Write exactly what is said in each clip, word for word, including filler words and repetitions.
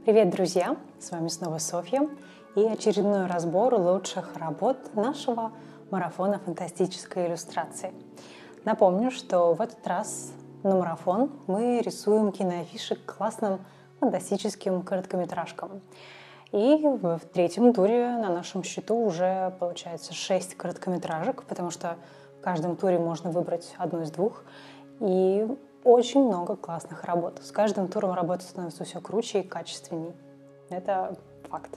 Привет, друзья! С вами снова Софья и очередной разбор лучших работ нашего марафона фантастической иллюстрации. Напомню, что в этот раз на марафон мы рисуем киноафиши к классным фантастическим короткометражкам. И в третьем туре на нашем счету уже получается шесть короткометражек, потому что в каждом туре можно выбрать одну из двух. И очень много классных работ. С каждым туром работа становится все круче и качественней. Это факт.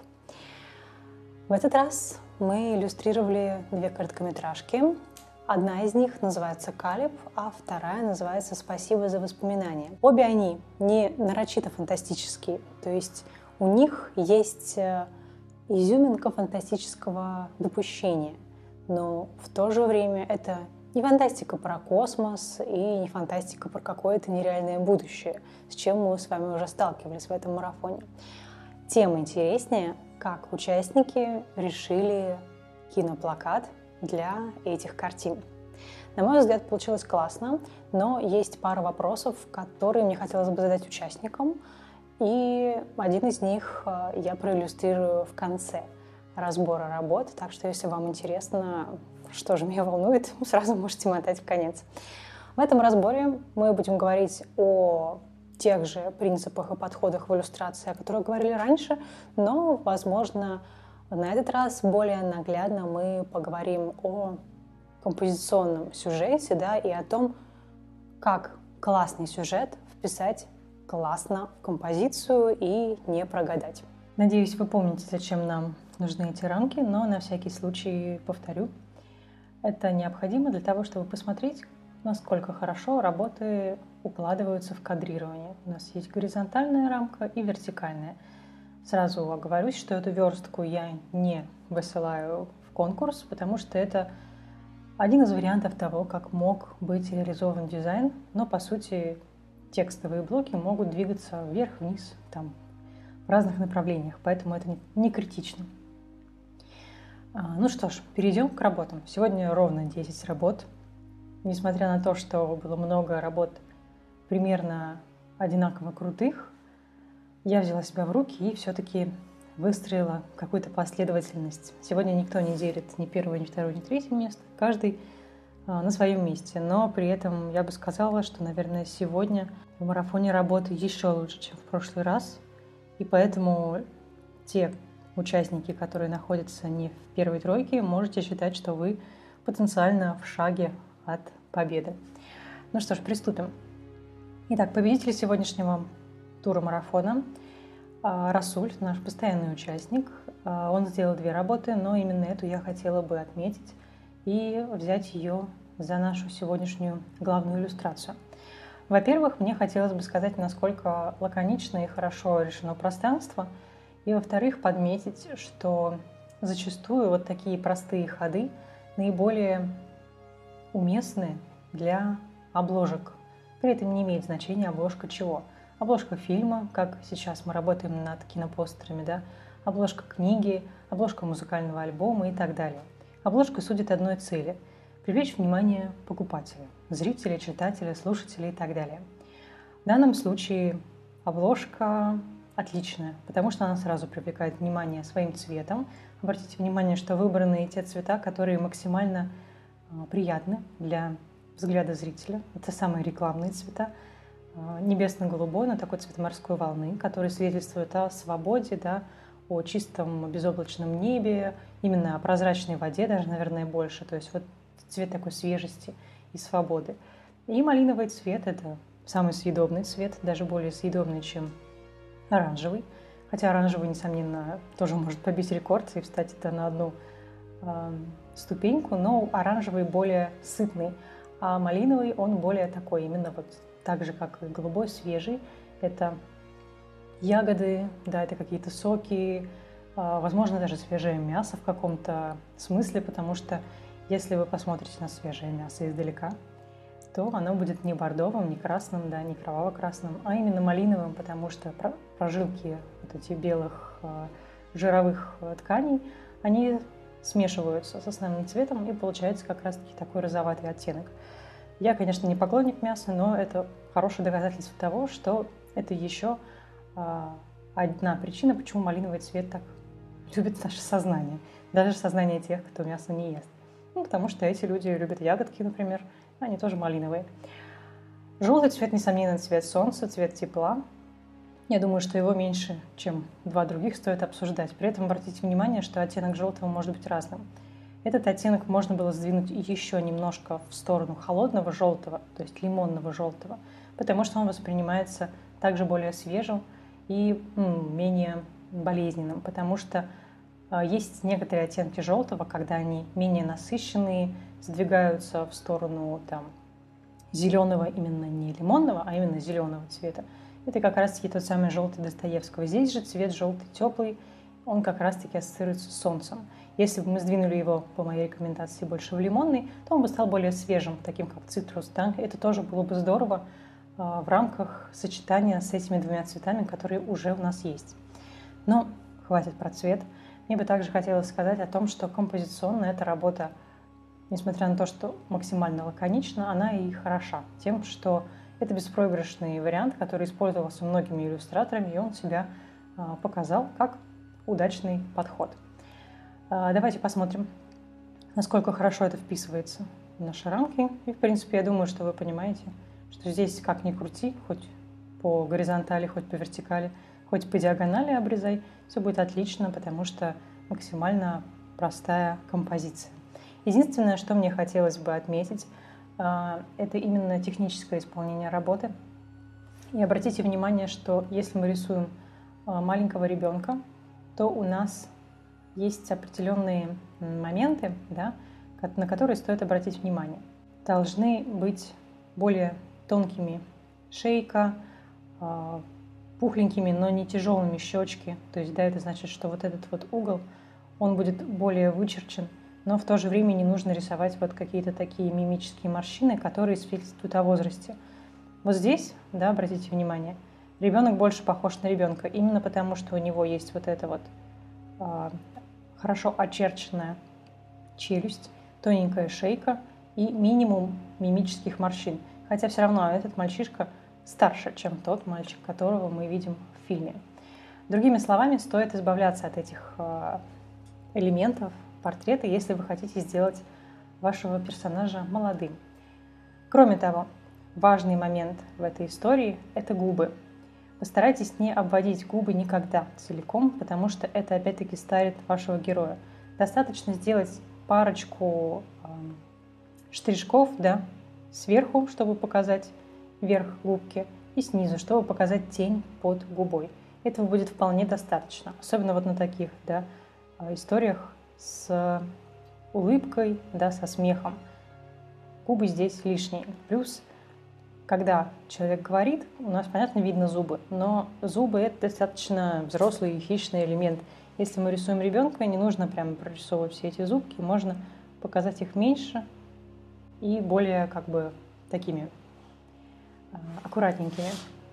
В этот раз мы иллюстрировали две короткометражки. Одна из них называется «Калеб», а вторая называется «Спасибо за воспоминания». Обе они не нарочито фантастические, то есть у них есть изюминка фантастического допущения, но в то же время это не фантастика про космос и не фантастика про какое-то нереальное будущее, с чем мы с вами уже сталкивались в этом марафоне. Тем интереснее, как участники решили киноплакат для этих картин. На мой взгляд, получилось классно, но есть пара вопросов, которые мне хотелось бы задать участникам, и один из них я проиллюстрирую в конце разбора работ, так что если вам интересно, что же меня волнует, сразу можете мотать в конец. В этом разборе мы будем говорить о тех же принципах и подходах в иллюстрации, о которых говорили раньше, но, возможно, на этот раз более наглядно мы поговорим о композиционном сюжете, да, и о том, как классный сюжет вписать классно в композицию и не прогадать. Надеюсь, вы помните, зачем нам нужны эти рамки, но на всякий случай повторю. Это необходимо для того, чтобы посмотреть, насколько хорошо работы укладываются в кадрирование. У нас есть горизонтальная рамка и вертикальная. Сразу оговорюсь, что эту верстку я не высылаю в конкурс, потому что это один из вариантов того, как мог быть реализован дизайн, но по сути текстовые блоки могут двигаться вверх-вниз, там, в разных направлениях, поэтому это не, не критично. Ну что ж, перейдем к работам. Сегодня ровно десять работ. Несмотря на то, что было много работ примерно одинаково крутых, я взяла себя в руки и все-таки выстроила какую-то последовательность. Сегодня никто не делит ни первое, ни второе, ни третье место. Каждый на своем месте. Но при этом я бы сказала, что, наверное, сегодня в марафоне работы еще лучше, чем в прошлый раз. И поэтому те участники, которые находятся не в первой тройке, можете считать, что вы потенциально в шаге от победы. Ну что ж, приступим. Итак, победитель сегодняшнего тура марафона Расуль, наш постоянный участник. Он сделал две работы, но именно эту я хотела бы отметить и взять ее за нашу сегодняшнюю главную иллюстрацию. Во-первых, мне хотелось бы сказать, насколько лаконично и хорошо решено пространство, и, во-вторых, подметить, что зачастую вот такие простые ходы наиболее уместны для обложек. При этом не имеет значения обложка чего. Обложка фильма, как сейчас мы работаем над кинопостерами, да? Обложка книги, обложка музыкального альбома и так далее. Обложка судит одной цели – привлечь внимание покупателя, зрителя, читателя, слушателя и так далее. В данном случае обложка отличная, потому что она сразу привлекает внимание своим цветом. Обратите внимание, что выбраны те цвета, которые максимально приятны для взгляда зрителя. Это самые рекламные цвета. Небесно-голубой, но такой цвет морской волны, который свидетельствует о свободе, да, о чистом безоблачном небе, именно о прозрачной воде даже, наверное, больше. То есть вот цвет такой свежести и свободы. И малиновый цвет – это самый съедобный цвет, даже более съедобный, чем оранжевый. Хотя оранжевый, несомненно, тоже может побить рекорд и встать это на одну э, ступеньку, но оранжевый более сытный, а малиновый он более такой, именно вот так же, как и голубой, свежий. Это ягоды, да, это какие-то соки, э, возможно, даже свежее мясо в каком-то смысле, потому что если вы посмотрите на свежее мясо издалека, то оно будет не бордовым, не красным, да, не кроваво-красным, а именно малиновым, потому что прожилки вот эти белых э, жировых тканей, они смешиваются с основным цветом и получается как раз-таки такой розоватый оттенок. Я, конечно, не поклонник мяса, но это хорошее доказательство того, что это еще э, одна причина, почему малиновый цвет так любит наше сознание. Даже сознание тех, кто мясо не ест. Ну, потому что эти люди любят ягодки, например, они тоже малиновые. Желтый цвет, несомненно, цвет солнца, цвет тепла. Я думаю, что его меньше, чем два других, стоит обсуждать. При этом обратите внимание, что оттенок желтого может быть разным. Этот оттенок можно было сдвинуть еще немножко в сторону холодного желтого, то есть лимонного желтого, потому что он воспринимается также более свежим и м, менее болезненным, потому что э, есть некоторые оттенки желтого, когда они менее насыщенные, сдвигаются в сторону там, зеленого, именно не лимонного, а именно зеленого цвета. Это как раз-таки тот самый желтый Достоевского. Здесь же цвет желтый теплый, он как раз-таки ассоциируется с солнцем. Если бы мы сдвинули его, по моей рекомендации, больше в лимонный, то он бы стал более свежим, таким как цитрус. Да? Это тоже было бы здорово э, в рамках сочетания с этими двумя цветами, которые уже у нас есть. Но хватит про цвет. Мне бы также хотелось сказать о том, что композиционно эта работа, несмотря на то, что максимально лаконична, она и хороша тем, что это беспроигрышный вариант, который использовался многими иллюстраторами, и он себя э, показал как удачный подход. Давайте посмотрим, насколько хорошо это вписывается в наши рамки. И, в принципе, я думаю, что вы понимаете, что здесь как ни крути, хоть по горизонтали, хоть по вертикали, хоть по диагонали обрезай, все будет отлично, потому что максимально простая композиция. Единственное, что мне хотелось бы отметить, это именно техническое исполнение работы. И обратите внимание, что если мы рисуем маленького ребенка, то у нас есть определенные моменты, да, на которые стоит обратить внимание. Должны быть более тонкими шейка, пухленькими, но не тяжелыми щечки. То есть, да, это значит, что вот этот вот угол, он будет более вычерчен, но в то же время не нужно рисовать вот какие-то такие мимические морщины, которые свидетельствуют о возрасте. Вот здесь, да, обратите внимание, ребенок больше похож на ребенка, именно потому что у него есть вот это вот хорошо очерченная челюсть, тоненькая шейка и минимум мимических морщин. Хотя все равно этот мальчишка старше, чем тот мальчик, которого мы видим в фильме. Другими словами, стоит избавляться от этих элементов портрета, если вы хотите сделать вашего персонажа молодым. Кроме того, важный момент в этой истории – это губы. Постарайтесь не обводить губы никогда целиком, потому что это опять-таки старит вашего героя. Достаточно сделать парочку э, штришков, да, сверху, чтобы показать верх губки, и снизу, чтобы показать тень под губой. Этого будет вполне достаточно, особенно вот на таких, да, историях с улыбкой, да, со смехом. Губы здесь лишние. Плюс, когда человек говорит, у нас, понятно, видно зубы, но зубы – это достаточно взрослый и хищный элемент. Если мы рисуем ребенка, не нужно прямо прорисовывать все эти зубки, можно показать их меньше и более как бы такими э, аккуратненькими.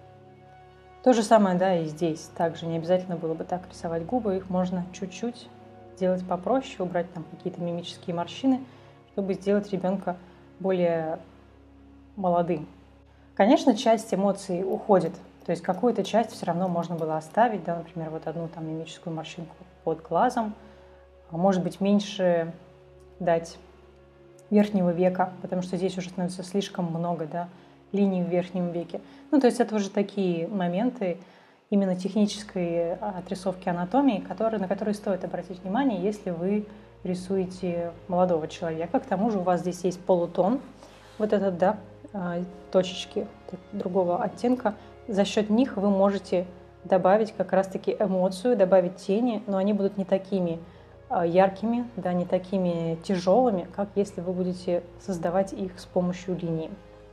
То же самое, да, и здесь. Также не обязательно было бы так рисовать губы, их можно чуть-чуть сделать попроще, убрать там какие-то мимические морщины, чтобы сделать ребенка более молодым. Конечно, часть эмоций уходит, то есть какую-то часть все равно можно было оставить, да, например, вот одну там мимическую морщинку под глазом, может быть, меньше дать верхнего века, потому что здесь уже становится слишком много, да, линий в верхнем веке. Ну, то есть это уже такие моменты именно технической отрисовки анатомии, которые, на которые стоит обратить внимание, если вы рисуете молодого человека. К тому же у вас здесь есть полутон, вот этот, да, точечки другого оттенка. За счет них вы можете добавить как раз-таки эмоцию, добавить тени, но они будут не такими яркими, да, не такими тяжелыми, как если вы будете создавать их с помощью линии.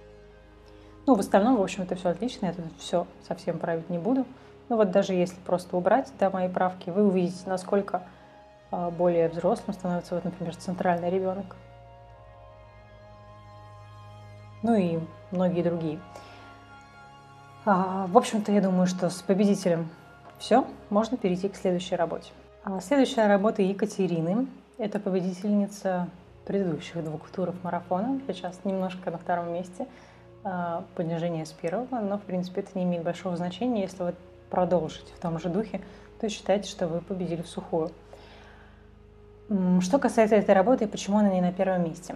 Ну, в остальном, в общем, это все отлично, я тут все совсем править не буду. Ну вот даже если просто убрать, да, мои правки, вы увидите, насколько более взрослым становится, вот, например, центральный ребенок. Ну и многие другие. А, в общем-то, я думаю, что с победителем все, можно перейти к следующей работе. А следующая работа Екатерины. Это победительница предыдущих двух туров марафона. Сейчас немножко на втором месте. А, понижение с первого, но, в принципе, это не имеет большого значения. Если вот продолжить в том же духе, то считайте, что вы победили в сухую. Что касается этой работы и почему она не на первом месте.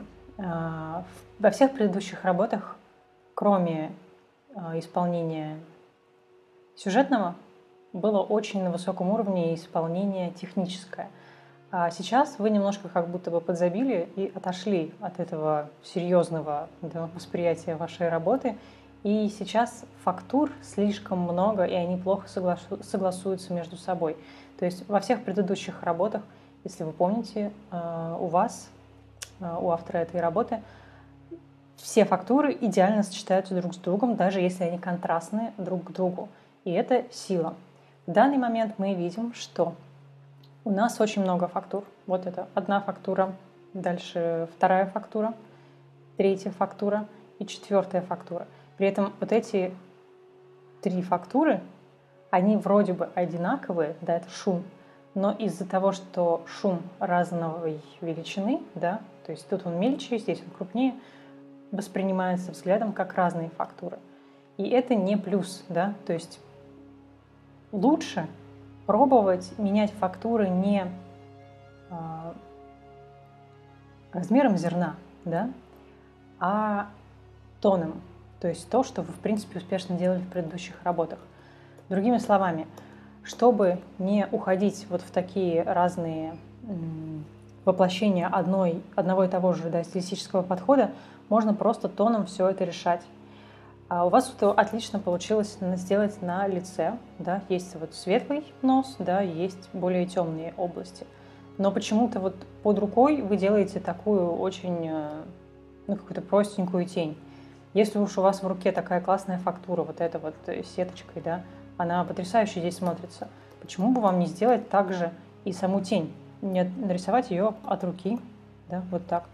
Во всех предыдущих работах, кроме исполнения сюжетного, было очень на высоком уровне исполнение техническое. А сейчас вы немножко как будто бы подзабили и отошли от этого серьезного, да, восприятия вашей работы. И сейчас фактур слишком много, и они плохо согласу- согласуются между собой. То есть во всех предыдущих работах, если вы помните, у вас, у автора этой работы, все фактуры идеально сочетаются друг с другом, даже если они контрастны друг к другу. И это сила. В данный момент мы видим, что у нас очень много фактур. Вот это одна фактура, дальше вторая фактура, третья фактура и четвертая фактура. При этом вот эти три фактуры, они вроде бы одинаковые, да, это шум, но из-за того, что шум разной величины, да, то есть тут он мельче, здесь он крупнее, воспринимается взглядом как разные фактуры. И это не плюс, да, то есть лучше пробовать менять фактуры не а, размером зерна, да, а тоном. То есть то, что вы, в принципе, успешно делали в предыдущих работах. Другими словами, чтобы не уходить вот в такие разные м, воплощения одной, одного и того же, да, стилистического подхода, можно просто тоном все это решать. А у вас это отлично получилось сделать на лице, да, есть вот светлый нос, да, есть более темные области. Но почему-то вот под рукой вы делаете такую очень, ну, какую-то простенькую тень. Если уж у вас в руке такая классная фактура, вот эта вот сеточкой, да, она потрясающе здесь смотрится. Почему бы вам не сделать также и саму тень, не нарисовать ее от руки, да, вот так.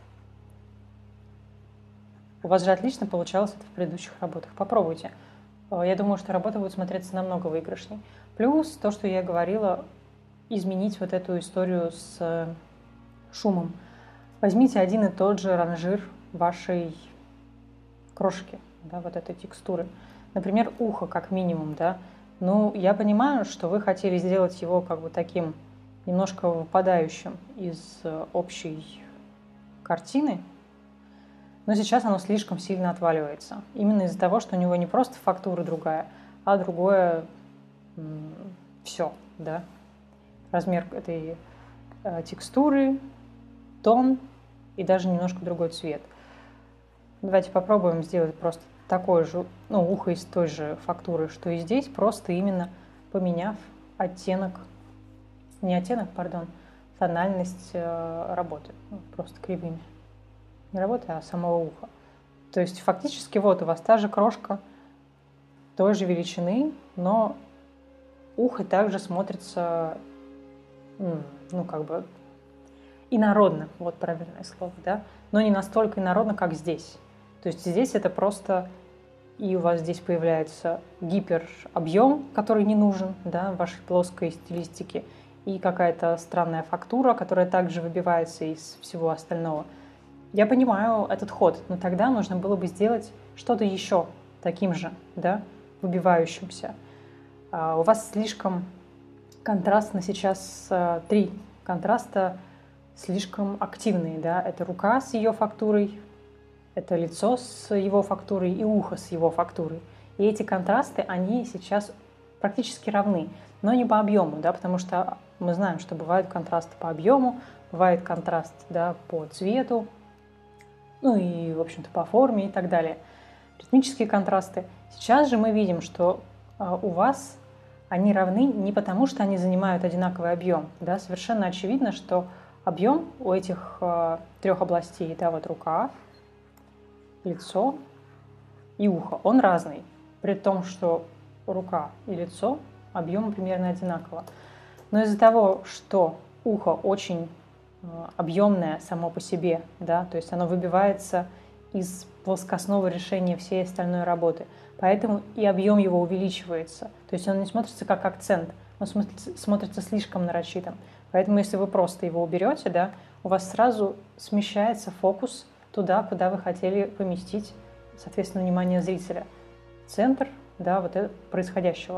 У вас же отлично получалось это в предыдущих работах. Попробуйте. Я думаю, что работа будет смотреться намного выигрышней. Плюс то, что я говорила, изменить вот эту историю с шумом. Возьмите один и тот же ранжир вашей крошки, да, вот этой текстуры. Например, ухо как минимум, да. Ну, я понимаю, что вы хотели сделать его как бы таким немножко выпадающим из общей картины, но сейчас оно слишком сильно отваливается. Именно из-за того, что у него не просто фактура другая, а другое м- все, да. Размер этой э, текстуры, тон и даже немножко другой цвет. Давайте попробуем сделать просто такое же, ну, ухо из той же фактуры, что и здесь, просто именно поменяв оттенок, не оттенок, пардон, тональность э, работы, ну, просто кривыми. Не работы, а самого уха. То есть фактически вот у вас та же крошка той же величины, но ухо также смотрится, ну, как бы инородно, вот правильное слово, да, но не настолько инородно, как здесь. То есть здесь это просто, и у вас здесь появляется гиперобъем, который не нужен, да, в вашей плоской стилистике, и какая-то странная фактура, которая также выбивается из всего остального. Я понимаю этот ход, но тогда нужно было бы сделать что-то еще таким же, да, выбивающимся. А у вас слишком контрастно сейчас, а, три контраста слишком активные, да, это рука с ее фактурой, это лицо с его фактурой и ухо с его фактурой. И эти контрасты, они сейчас практически равны, но не по объему, да, потому что мы знаем, что бывают контрасты по объему, бывает контраст, да, по цвету, ну и, в общем-то, по форме и так далее. Ритмические контрасты. Сейчас же мы видим, что э, у вас они равны не потому, что они занимают одинаковый объем. Да? Совершенно очевидно, что объем у этих э, трех областей, да, вот рука, лицо и ухо, он разный. При том, что рука и лицо объемы примерно одинаково. Но из-за того, что ухо очень объемное само по себе, да, то есть оно выбивается из плоскостного решения всей остальной работы. Поэтому и объем его увеличивается. То есть он не смотрится как акцент, он смотрится, смотрится слишком нарочитым. Поэтому если вы просто его уберете, да, у вас сразу смещается фокус туда, куда вы хотели поместить, соответственно, внимание зрителя. Центр, да, вот это происходящего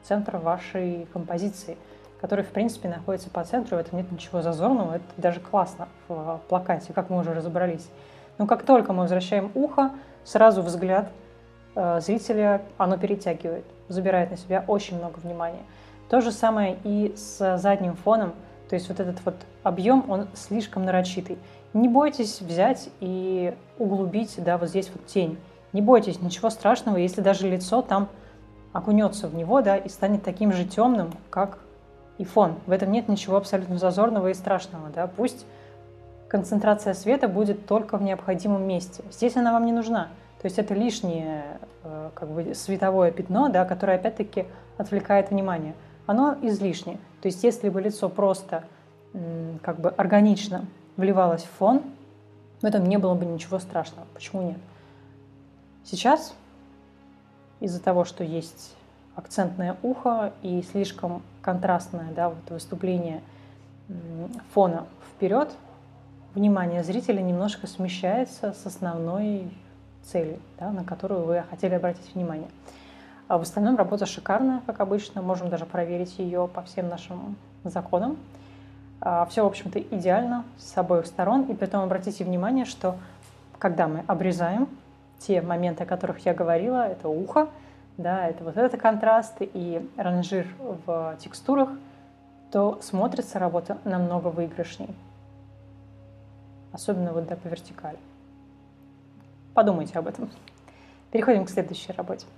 центр вашей композиции, который, в принципе, находится по центру, в этом нет ничего зазорного, это даже классно в плакате, как мы уже разобрались. Но как только мы возвращаем ухо, сразу взгляд э, зрителя оно перетягивает, забирает на себя очень много внимания. То же самое и с задним фоном, то есть вот этот вот объем, он слишком нарочитый. Не бойтесь взять и углубить, да, вот здесь вот тень. Не бойтесь, ничего страшного, если даже лицо там окунется в него, да, и станет таким же темным, как и фон. В этом нет ничего абсолютно зазорного и страшного, да. Пусть концентрация света будет только в необходимом месте. Здесь она вам не нужна. То есть это лишнее как бы световое пятно, да, которое опять-таки отвлекает внимание. Оно излишнее. То есть если бы лицо просто как бы органично вливалось в фон, в этом не было бы ничего страшного. Почему нет? Сейчас из-за того, что есть акцентное ухо и слишком контрастное, да, вот выступление фона вперед, внимание зрителя немножко смещается с основной цели, да, на которую вы хотели обратить внимание. А в остальном работа шикарная, как обычно. Можем даже проверить ее по всем нашим законам. Все, в общем-то, идеально с обоих сторон. И при этом обратите внимание, что когда мы обрезаем, те моменты, о которых я говорила, это ухо, да, это вот этот контраст и ранжир в текстурах, то смотрится работа намного выигрышней. Особенно вот, да, по вертикали. Подумайте об этом. Переходим к следующей работе.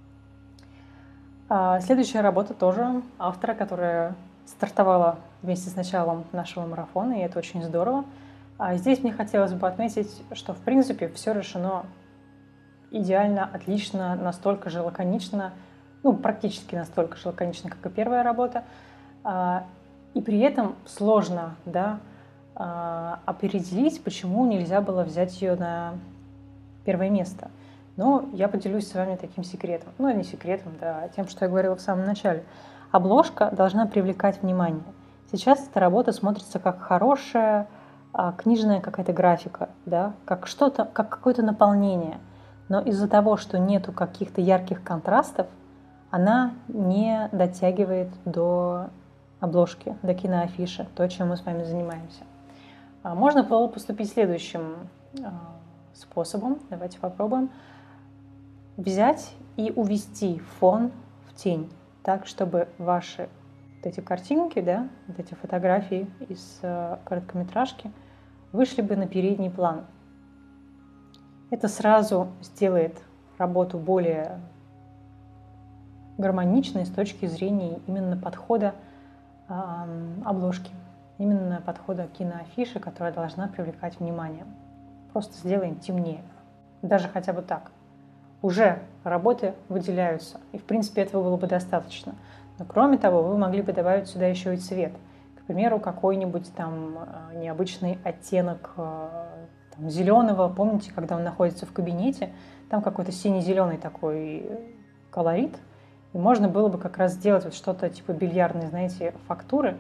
Следующая работа тоже автора, которая стартовала вместе с началом нашего марафона, и это очень здорово. Здесь мне хотелось бы отметить, что в принципе все решено идеально, отлично, настолько же лаконично, ну, практически настолько же лаконично, как и первая работа. И при этом сложно, да, определить, почему нельзя было взять ее на первое место. Но я поделюсь с вами таким секретом. Ну, не секретом, да, а тем, что я говорила в самом начале. Обложка должна привлекать внимание. Сейчас эта работа смотрится как хорошая а, книжная какая-то графика, да, как что-то, как какое-то наполнение. Но из-за того, что нету каких-то ярких контрастов, она не дотягивает до обложки, до киноафиши, то, чем мы с вами занимаемся. А, можно было поступить следующим а, способом. Давайте попробуем. Взять и увести фон в тень, так, чтобы ваши вот эти картинки, да, вот эти фотографии из э, короткометражки вышли бы на передний план. Это сразу сделает работу более гармоничной с точки зрения именно подхода э, обложки, именно подхода киноафиши, которая должна привлекать внимание. Просто сделаем темнее, даже хотя бы так. Уже работы выделяются, и в принципе этого было бы достаточно. Но кроме того, вы могли бы добавить сюда еще и цвет. К примеру, какой-нибудь там необычный оттенок там, зеленого. Помните, когда он находится в кабинете, там какой-то сине-зеленый такой колорит. И можно было бы как раз сделать вот что-то типа бильярдной, знаете, фактуры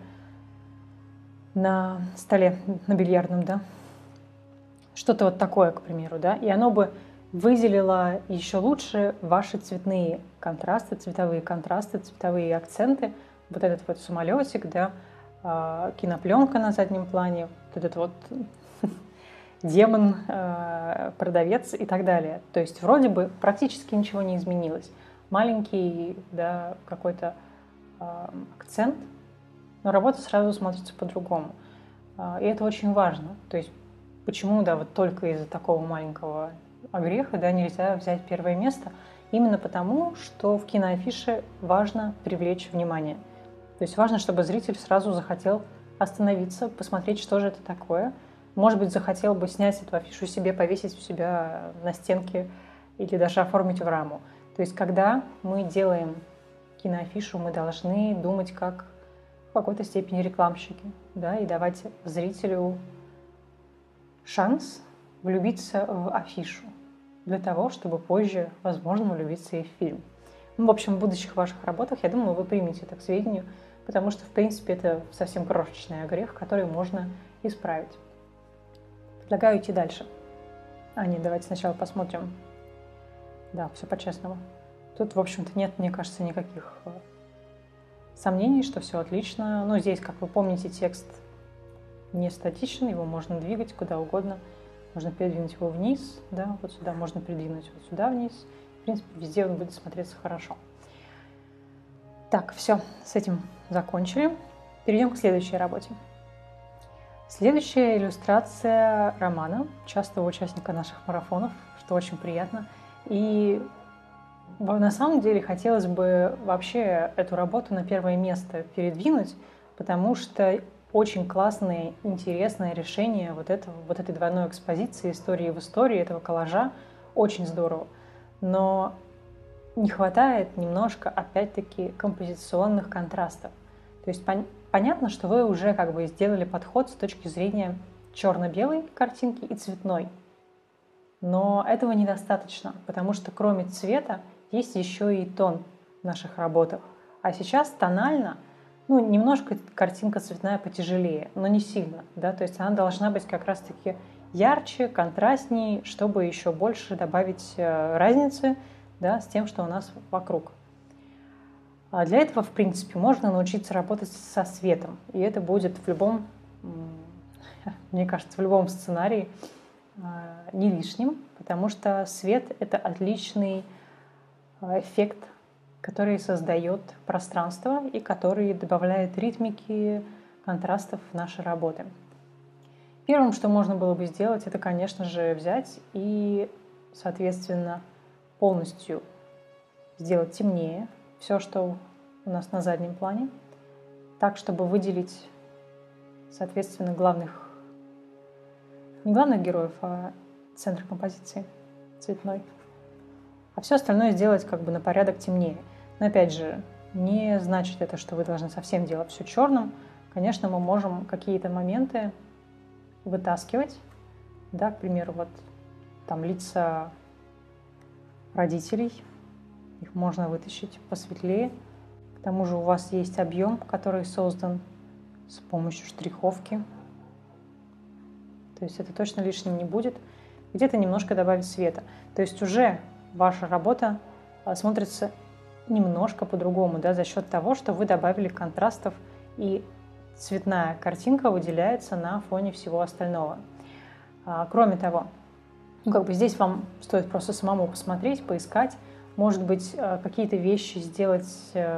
на столе, на бильярдном, да. Что-то вот такое, к примеру, да. И оно бы выделила еще лучше ваши цветные контрасты, цветовые контрасты, цветовые акценты. Вот этот вот самолетик, да, кинопленка на заднем плане, вот этот вот демон, продавец и так далее. То есть вроде бы практически ничего не изменилось. Маленький, да, какой-то акцент, но работа сразу смотрится по-другому. И это очень важно. То есть почему, да, вот только из-за такого маленького огреха, да, нельзя взять первое место? Именно потому, что в киноафише важно привлечь внимание. То есть важно, чтобы зритель сразу захотел остановиться, посмотреть, что же это такое. Может быть, захотел бы снять эту афишу себе, повесить у себя на стенке или даже оформить в раму. То есть когда мы делаем киноафишу, мы должны думать как в какой-то степени рекламщики, да, и давать зрителю шанс влюбиться в афишу для того, чтобы позже, возможно, влюбиться и в фильм. Ну, в общем, в будущих ваших работах, я думаю, вы примете это к сведению, потому что, в принципе, это совсем крошечный огрех, который можно исправить. Предлагаю идти дальше. А, нет, давайте сначала посмотрим. Да, все по-честному. Тут, в общем-то, нет, мне кажется, никаких сомнений, что все отлично. Но здесь, как вы помните, текст не статичен, его можно двигать куда угодно. Можно передвинуть его вниз, да, вот сюда, можно передвинуть вот сюда вниз. В принципе, везде он будет смотреться хорошо. Так, все, с этим закончили. Перейдем к следующей работе. Следующая иллюстрация романа, частого участника наших марафонов, что очень приятно. И на самом деле хотелось бы вообще эту работу на первое место передвинуть, потому что очень классное, интересное решение вот, этого, вот этой двойной экспозиции истории в истории, этого коллажа. Очень здорово. Но не хватает немножко, опять-таки, композиционных контрастов. То есть пон- понятно, что вы уже как бы сделали подход с точки зрения черно-белой картинки и цветной. Но этого недостаточно, потому что кроме цвета есть еще и тон в наших работах. А сейчас тонально, ну, немножко картинка цветная потяжелее, но не сильно, да, то есть она должна быть как раз-таки ярче, контрастнее, чтобы еще больше добавить разницы, да, с тем, что у нас вокруг. А для этого, в принципе, можно научиться работать со светом, и это будет в любом, мне кажется, в любом сценарии не лишним, потому что свет — это отличный эффект, который создает пространство и который добавляет ритмики, контрастов в наши работы. Первым, что можно было бы сделать, это, конечно же, взять и, соответственно, полностью сделать темнее все, что у нас на заднем плане, так, чтобы выделить, соответственно, главных, не главных героев, а центр композиции цветной. А все остальное сделать как бы на порядок темнее. Но опять же, не значит это, что вы должны совсем делать все черным. Конечно, мы можем какие-то моменты вытаскивать. Да, к примеру, вот там лица родителей. Их можно вытащить посветлее. К тому же у вас есть объем, который создан с помощью штриховки. То есть это точно лишним не будет. Где-то немножко добавить света. То есть уже ваша работа смотрится немножко по-другому, да, за счет того, что вы добавили контрастов, и цветная картинка выделяется на фоне всего остального. А, кроме того, ну, как бы здесь вам стоит просто самому посмотреть, поискать, может быть, какие-то вещи сделать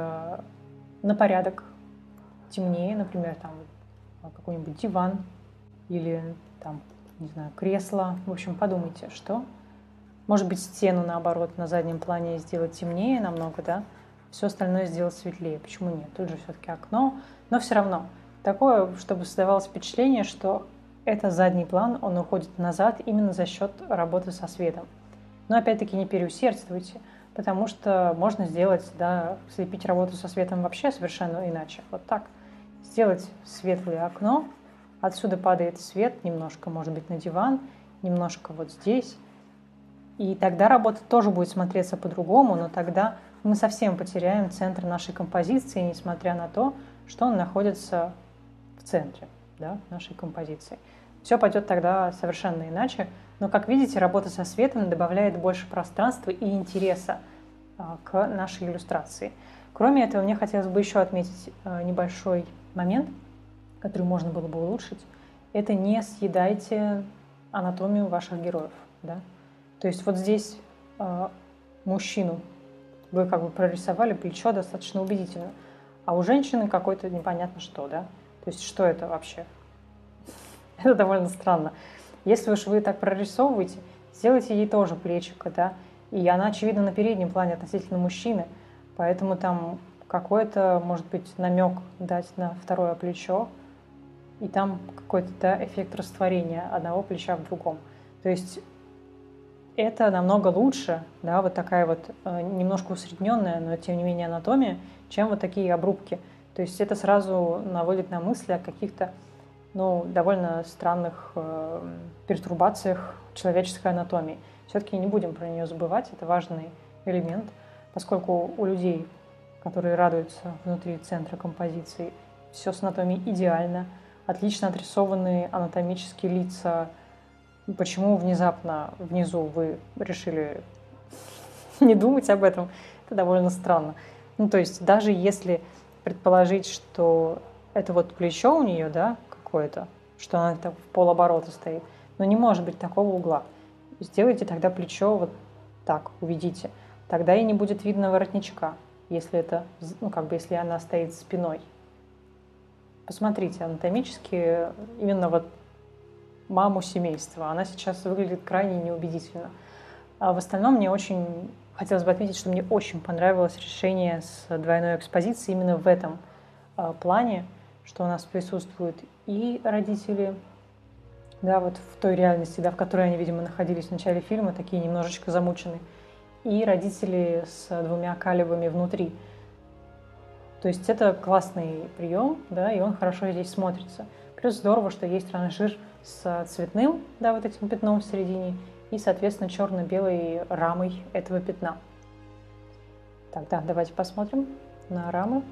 на порядок темнее, например, там какой-нибудь диван или там, не знаю, кресло. В общем, подумайте, что. Может быть, стену, наоборот, на заднем плане сделать темнее намного, да, все остальное сделать светлее. Почему нет? Тут же все-таки окно, но все равно такое, чтобы создавалось впечатление, что это задний план, он уходит назад именно за счет работы со светом. Но опять-таки не переусердствуйте, потому что можно сделать, да, слепить работу со светом вообще совершенно иначе. Вот так. Сделать светлое окно, отсюда падает свет немножко, может быть, на диван, немножко вот здесь. И тогда работа тоже будет смотреться по-другому, но тогда мы совсем потеряем центр нашей композиции, несмотря на то, что он находится в центре, да, нашей композиции. Все пойдет тогда совершенно иначе, но, как видите, работа со светом добавляет больше пространства и интереса а, к нашей иллюстрации. Кроме этого, мне хотелось бы еще отметить а, небольшой момент, который можно было бы улучшить. Это не съедайте анатомию ваших героев, да? То есть вот здесь э, мужчину вы как бы прорисовали плечо достаточно убедительно, а у женщины какое-то непонятно что, да? То есть что это вообще? Это довольно странно. Если уж вы так прорисовываете, сделайте ей тоже плечико, да? И она, очевидно, на переднем плане относительно мужчины, поэтому там какой-то, может быть, намек дать на второе плечо, и там какой-то, да, эффект растворения одного плеча в другом. То есть это намного лучше, да, вот такая вот э, немножко усредненная, но тем не менее анатомия, чем вот такие обрубки. То есть это сразу наводит на мысли о каких-то, ну, довольно странных э, пертурбациях человеческой анатомии. Все-таки не будем про нее забывать, это важный элемент, поскольку у людей, которые радуются внутри центра композиции, все с анатомией идеально, отлично отрисованные анатомические лица. Почему внезапно внизу вы решили не думать об этом? Это довольно странно. Ну, то есть даже если предположить, что это вот плечо у нее, да, какое-то, что она так в полоборота стоит. Но не может быть такого угла. Сделайте тогда плечо вот так, уведите. Тогда и не будет видно воротничка, если это, ну, как бы, если она стоит спиной. Посмотрите, анатомически именно вот маму семейства. Она сейчас выглядит крайне неубедительно. А в остальном мне очень хотелось бы отметить, что мне очень понравилось решение с двойной экспозицией именно в этом э, плане, что у нас присутствуют и родители, да, вот в той реальности, да, в которой они, видимо, находились в начале фильма, такие немножечко замученные, и родители с двумя Калебами внутри. То есть это классный прием, да, и он хорошо здесь смотрится. Плюс здорово, что есть ранжир с цветным, да, вот этим пятном в середине, и, соответственно, черно-белой рамой этого пятна. Так, да, давайте посмотрим на рамы.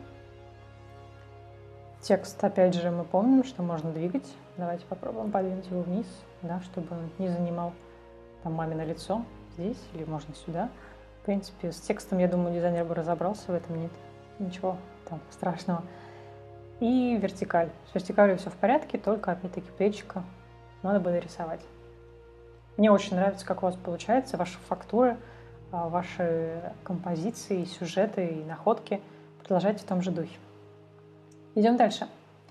Текст, опять же, мы помним, что можно двигать. Давайте попробуем подвинуть его вниз, да, чтобы он не занимал там мамино лицо здесь, или можно сюда. В принципе, с текстом, я думаю, дизайнер бы разобрался, в этом нет ничего там страшного. И вертикаль. С вертикалью все в порядке, только, опять-таки, плечико надо бы дорисовать. Мне очень нравится, как у вас получается, ваши фактуры, ваши композиции, сюжеты и находки. Продолжайте в том же духе. Идем дальше.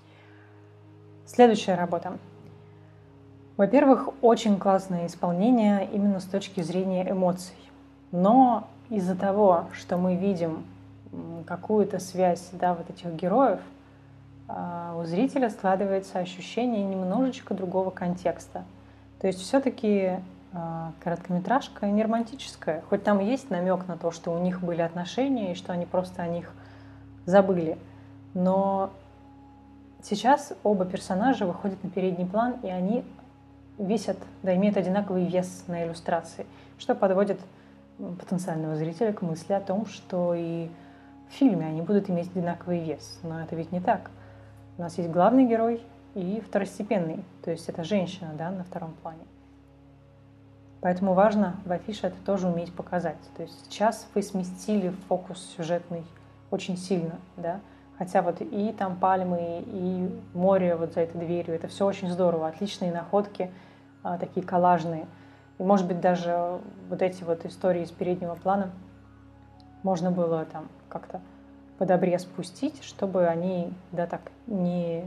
Следующая работа. Во-первых, очень классное исполнение именно с точки зрения эмоций. Но из-за того, что мы видим какую-то связь, да, вот этих героев, у зрителя складывается ощущение немножечко другого контекста. То есть все-таки короткометражка не романтическая, хоть там есть намек на то, что у них были отношения и что они просто о них забыли. Но сейчас оба персонажа выходят на передний план, и они весят, да, имеют одинаковый вес на иллюстрации, что подводит потенциального зрителя к мысли о том, что и в фильме они будут иметь одинаковый вес. Но это ведь не так. У нас есть главный герой и второстепенный, то есть это женщина, да, на втором плане. Поэтому важно в афише это тоже уметь показать. То есть сейчас вы сместили фокус сюжетный очень сильно, да, хотя вот и там пальмы, и море вот за этой дверью, это все очень здорово, отличные находки, а, такие коллажные. И, может быть, даже вот эти вот истории из переднего плана можно было там как-то под обрез пустить, чтобы они, да, так не,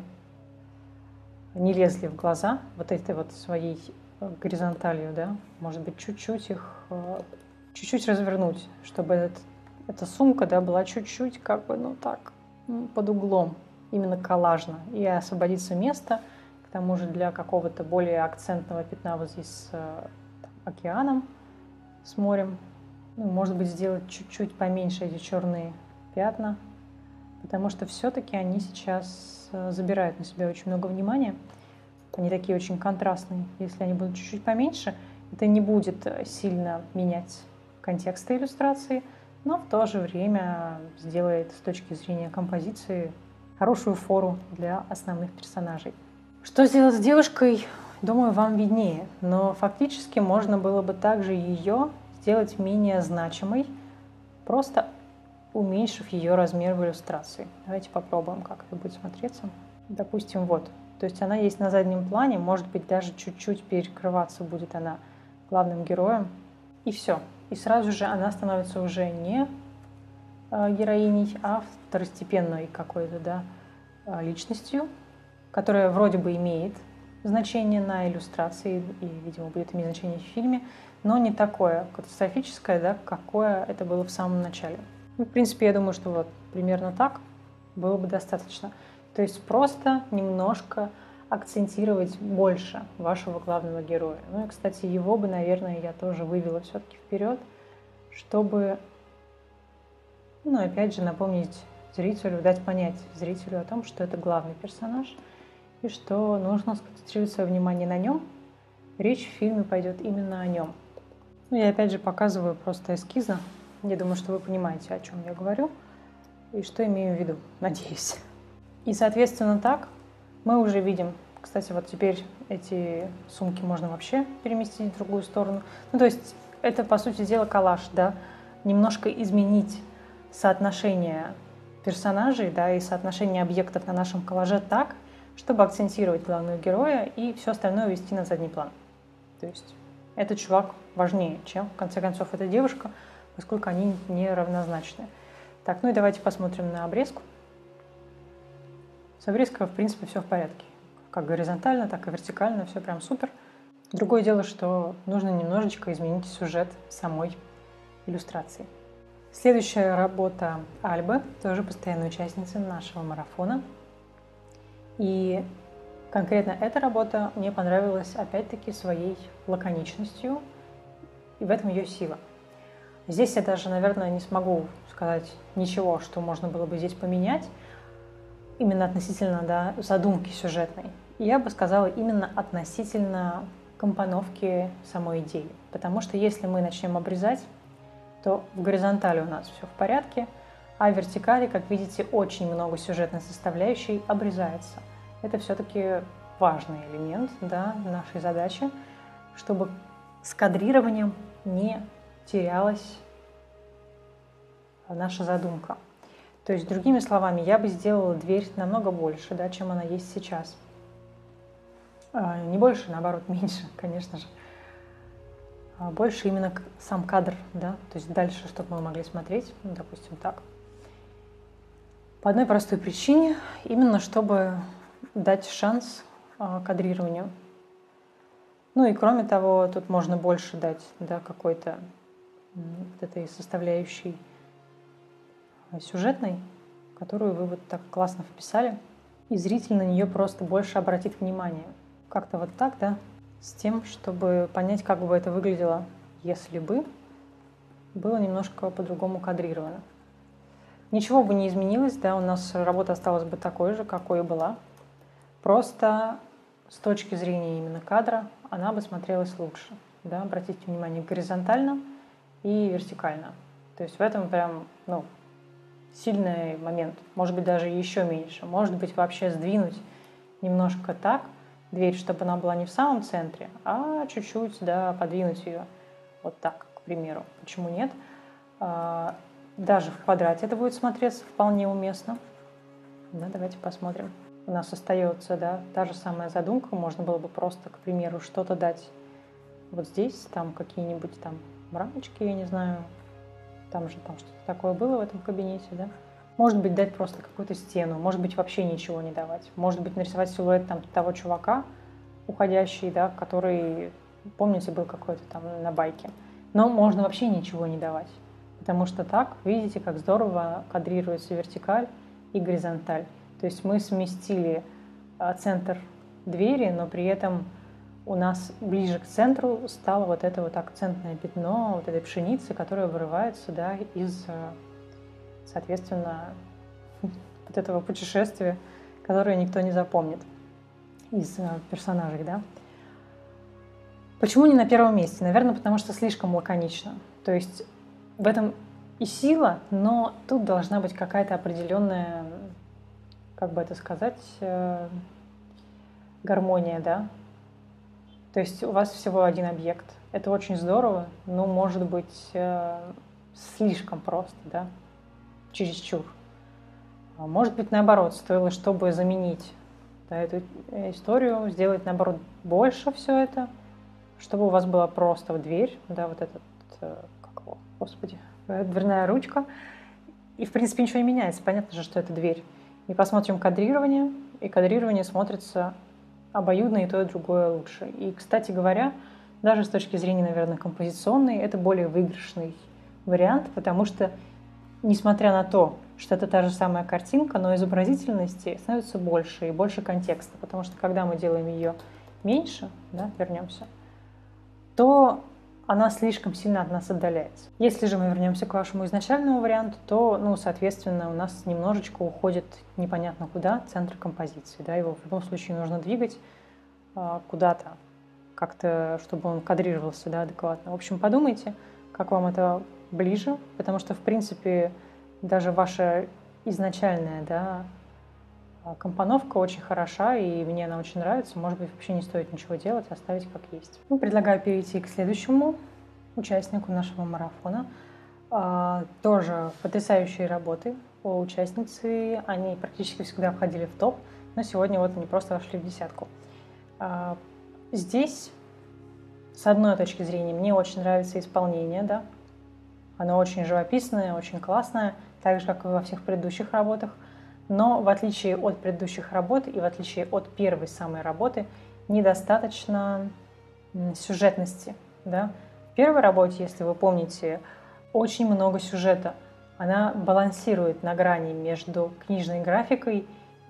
не лезли в глаза вот этой вот своей горизонталью, да, может быть, чуть-чуть их, чуть-чуть развернуть, чтобы этот, эта сумка, да, была чуть-чуть как бы, ну так, под углом, именно коллажно, и освободиться место, к тому же для какого-то более акцентного пятна вот здесь с там, океаном, с морем. Ну, может быть, сделать чуть-чуть поменьше эти черные пятна, потому что все-таки они сейчас забирают на себя очень много внимания. Они такие очень контрастные. Если они будут чуть-чуть поменьше, это не будет сильно менять контекст иллюстрации, но в то же время сделает с точки зрения композиции хорошую фору для основных персонажей. Что сделать с девушкой, думаю, вам виднее, но фактически можно было бы также ее сделать менее значимой, просто уменьшив ее размер в иллюстрации. Давайте попробуем, как это будет смотреться. Допустим, вот. То есть она есть на заднем плане, может быть, даже чуть-чуть перекрываться будет она главным героем. И все. И сразу же она становится уже не героиней, а второстепенной какой-то, да, личностью, которая вроде бы имеет значение на иллюстрации и, видимо, будет иметь значение в фильме, но не такое катастрофическое, да, какое это было в самом начале. Ну, в принципе, я думаю, что вот примерно так было бы достаточно. То есть просто немножко акцентировать больше вашего главного героя. Ну и, кстати, его бы, наверное, я тоже вывела все-таки вперед, чтобы, ну, опять же, напомнить зрителю, дать понять зрителю о том, что это главный персонаж, и что нужно сконцентрировать свое внимание на нем. Речь в фильме пойдет именно о нем. Ну, я опять же показываю просто эскизно. Я думаю, что вы понимаете, о чем я говорю и что имею в виду, надеюсь. И, соответственно, так мы уже видим. Кстати, вот теперь эти сумки можно вообще переместить в другую сторону. Ну, то есть это, по сути дела, коллаж, да? Немножко изменить соотношение персонажей, да, и соотношение объектов на нашем коллаже так, чтобы акцентировать главного героя и все остальное увести на задний план. То есть этот чувак важнее, чем, в конце концов, эта девушка, поскольку они не равнозначны. Так, ну и давайте посмотрим на обрезку. С обрезкой, в принципе, все в порядке. Как горизонтально, так и вертикально, все прям супер. Другое дело, что нужно немножечко изменить сюжет самой иллюстрации. Следующая работа Альбы, тоже постоянной участницы нашего марафона. И конкретно эта работа мне понравилась опять-таки своей лаконичностью, и в этом ее сила. Здесь я даже, наверное, не смогу сказать ничего, что можно было бы здесь поменять, именно относительно, да, задумки сюжетной. Я бы сказала именно относительно компоновки самой идеи. Потому что если мы начнем обрезать, то в горизонтали у нас все в порядке, а в вертикали, как видите, очень много сюжетной составляющей обрезается. Это все-таки важный элемент, да, нашей задачи, чтобы с кадрированием не терялась наша задумка. То есть, другими словами, я бы сделала дверь намного больше, да, чем она есть сейчас. А, не больше, наоборот, меньше, конечно же. А больше именно сам кадр, да, то есть дальше, чтобы мы могли смотреть, ну, допустим, так. По одной простой причине, именно чтобы дать шанс а, кадрированию. Ну и кроме того, тут можно больше дать, да, какой-то вот этой составляющей сюжетной, которую вы вот так классно вписали, и зритель на нее просто больше обратит внимание. Как-то вот так, да, с тем, чтобы понять, как бы это выглядело, если бы было немножко по-другому кадрировано. Ничего бы не изменилось, да, у нас работа осталась бы такой же, какой и была. Просто с точки зрения именно кадра она бы смотрелась лучше. Да, обратите внимание горизонтально и вертикально. То есть в этом прям, ну, сильный момент. Может быть, даже еще меньше. Может быть, вообще сдвинуть немножко так дверь, чтобы она была не в самом центре, а чуть-чуть, да, подвинуть ее вот так, к примеру. Почему нет? Даже в квадрате это будет смотреться вполне уместно. Да, давайте посмотрим. У нас остается, да, та же самая задумка. Можно было бы просто, к примеру, что-то дать вот здесь, там какие-нибудь там рамочки, я не знаю. Там же там что-то такое было в этом кабинете, да. Может быть, дать просто какую-то стену, может быть, вообще ничего не давать. Может быть, нарисовать силуэт там того чувака, уходящий, да, который, помните, был какой-то там на байке. Но можно вообще ничего не давать. Потому что так, видите, как здорово кадрируется вертикаль и горизонталь. То есть мы сместили центр двери, но при этом у нас ближе к центру стало вот это вот акцентное пятно вот этой пшеницы, которая вырывается, да, из, соответственно, вот этого путешествия, которое никто не запомнит из персонажей, да. Почему не на первом месте? Наверное, потому что слишком лаконично. То есть в этом и сила, но тут должна быть какая-то определенная, как бы это сказать, гармония, да. То есть у вас всего один объект. Это очень здорово, но может быть э, слишком просто, да, чересчур. Может быть, наоборот, стоило, чтобы заменить, да, эту историю, сделать, наоборот, больше все это, чтобы у вас была просто дверь, да, вот этот, э, как его, господи, дверная ручка, и, в принципе, ничего не меняется. Понятно же, что это дверь. И посмотрим кадрирование, и кадрирование смотрится обоюдно, и то, и другое лучше. И, кстати говоря, даже с точки зрения, наверное, композиционной, это более выигрышный вариант, потому что, несмотря на то, что это та же самая картинка, но изобразительности становится больше и больше контекста, потому что когда мы делаем ее меньше, да, вернемся, то она слишком сильно от нас отдаляется. Если же мы вернемся к вашему изначальному варианту, то, ну, соответственно, у нас немножечко уходит непонятно куда центр композиции. Да? Его в любом случае нужно двигать э, куда-то, как-то, чтобы он кадрировался, да, адекватно. В общем, подумайте, как вам это ближе, потому что, в принципе, даже ваша изначальная, да, компоновка очень хороша, и мне она очень нравится. Может быть, вообще не стоит ничего делать, оставить как есть. Ну, предлагаю перейти к следующему участнику нашего марафона. А, тоже потрясающие работы у участницы. Они практически всегда входили в топ, но сегодня вот они просто вошли в десятку. А, здесь, с одной точки зрения, мне очень нравится исполнение, да. Оно очень живописное, очень классное, так же, как и во всех предыдущих работах. Но в отличие от предыдущих работ и в отличие от первой самой работы, недостаточно сюжетности, да. В первой работе, если вы помните, очень много сюжета. Она балансирует на грани между книжной графикой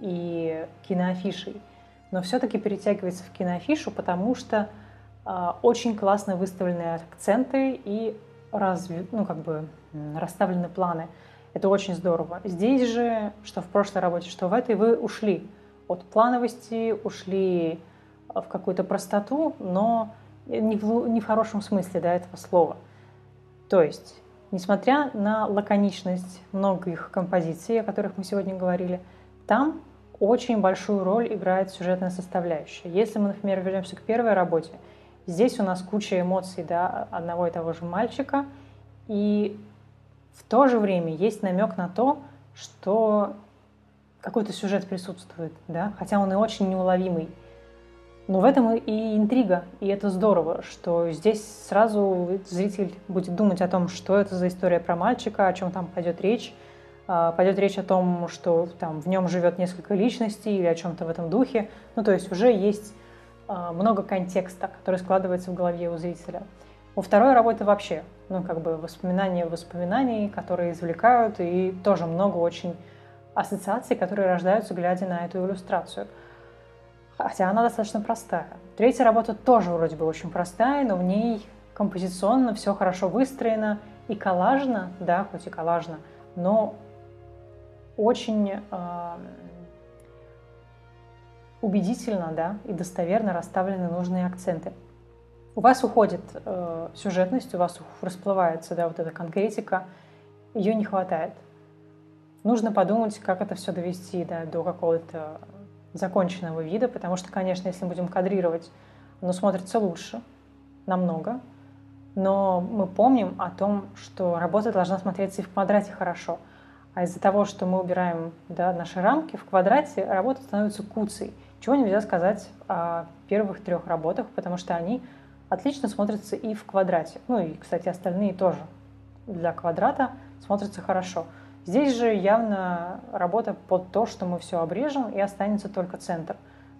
и киноафишей, но все-таки перетягивается в киноафишу, потому что э, очень классно выставлены акценты и разви, ну, как бы, расставлены планы. Это очень здорово. Здесь же, что в прошлой работе, что в этой, вы ушли от плановости, ушли в какую-то простоту, но не в, не в хорошем смысле, да, этого слова. То есть, несмотря на лаконичность многих композиций, о которых мы сегодня говорили, там очень большую роль играет сюжетная составляющая. Если мы, например, вернемся к первой работе, здесь у нас куча эмоций, да, одного и того же мальчика, и в то же время есть намек на то, что какой-то сюжет присутствует, да, хотя он и очень неуловимый. Но в этом и интрига, и это здорово, что здесь сразу зритель будет думать о том, что это за история про мальчика, о чем там пойдет речь. Пойдет речь о том, что там в нем живет несколько личностей или о чем-то в этом духе. Ну, то есть уже есть много контекста, который складывается в голове у зрителя. У второй работы вообще, ну, как бы воспоминания воспоминаний, которые извлекают, и тоже много очень ассоциаций, которые рождаются, глядя на эту иллюстрацию. Хотя она достаточно простая. Третья работа тоже вроде бы очень простая, но в ней композиционно все хорошо выстроено и коллажно, да, хоть и коллажно, но очень э, убедительно, да, и достоверно расставлены нужные акценты. У вас уходит э, сюжетность, у вас расплывается, да, вот эта конкретика, ее не хватает. Нужно подумать, как это все довести, да, до какого-то законченного вида, потому что, конечно, если мы будем кадрировать, оно смотрится лучше, намного, но мы помним о том, что работа должна смотреться и в квадрате хорошо, а из-за того, что мы убираем, да, наши рамки, в квадрате работа становится куцей, чего нельзя сказать о первых трех работах, потому что они отлично смотрятся и в квадрате, ну и, кстати, остальные тоже для квадрата смотрятся хорошо. Здесь же явно работа под то, что мы все обрежем, и останется только центр.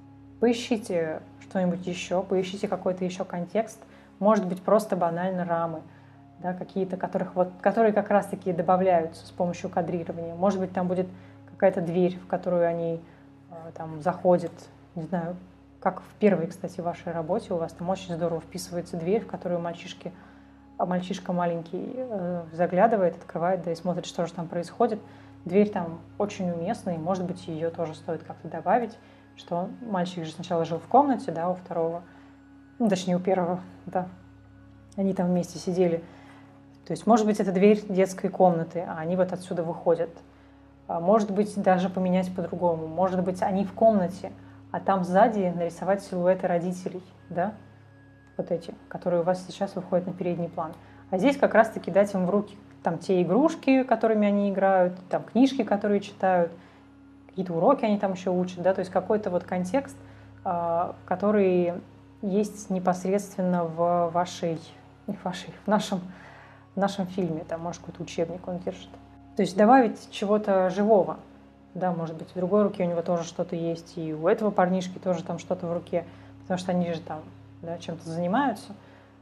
Поищите что-нибудь еще, поищите какой-то еще контекст, может быть, просто банально рамы, да, какие-то, которых вот, которые как раз-таки добавляются с помощью кадрирования. Может быть, там будет какая-то дверь, в которую они там заходят, не знаю, как в первой, кстати, вашей работе, у вас там очень здорово вписывается дверь, в которую мальчишки а мальчишка маленький э, заглядывает, открывает, да и смотрит, что же там происходит. Дверь там очень уместная, и, может быть, ее тоже стоит как-то добавить, что мальчик же сначала жил в комнате, да, у второго, ну, точнее, у первого, да, они там вместе сидели. То есть, может быть, это дверь детской комнаты, а они вот отсюда выходят. А может быть, даже поменять по-другому. Может быть, они в комнате, а там сзади нарисовать силуэты родителей, да, вот эти, которые у вас сейчас выходят на передний план. А здесь как раз-таки дать им в руки там те игрушки, которыми они играют, там книжки, которые читают, какие-то уроки они там еще учат, да, то есть какой-то вот контекст, который есть непосредственно в вашей, не в вашей, в нашем, в нашем фильме, там, может, какой-то учебник он держит. То есть добавить чего-то живого, да, может быть, в другой руке у него тоже что-то есть, и у этого парнишки тоже там что-то в руке, потому что они же там, да, чем-то занимаются,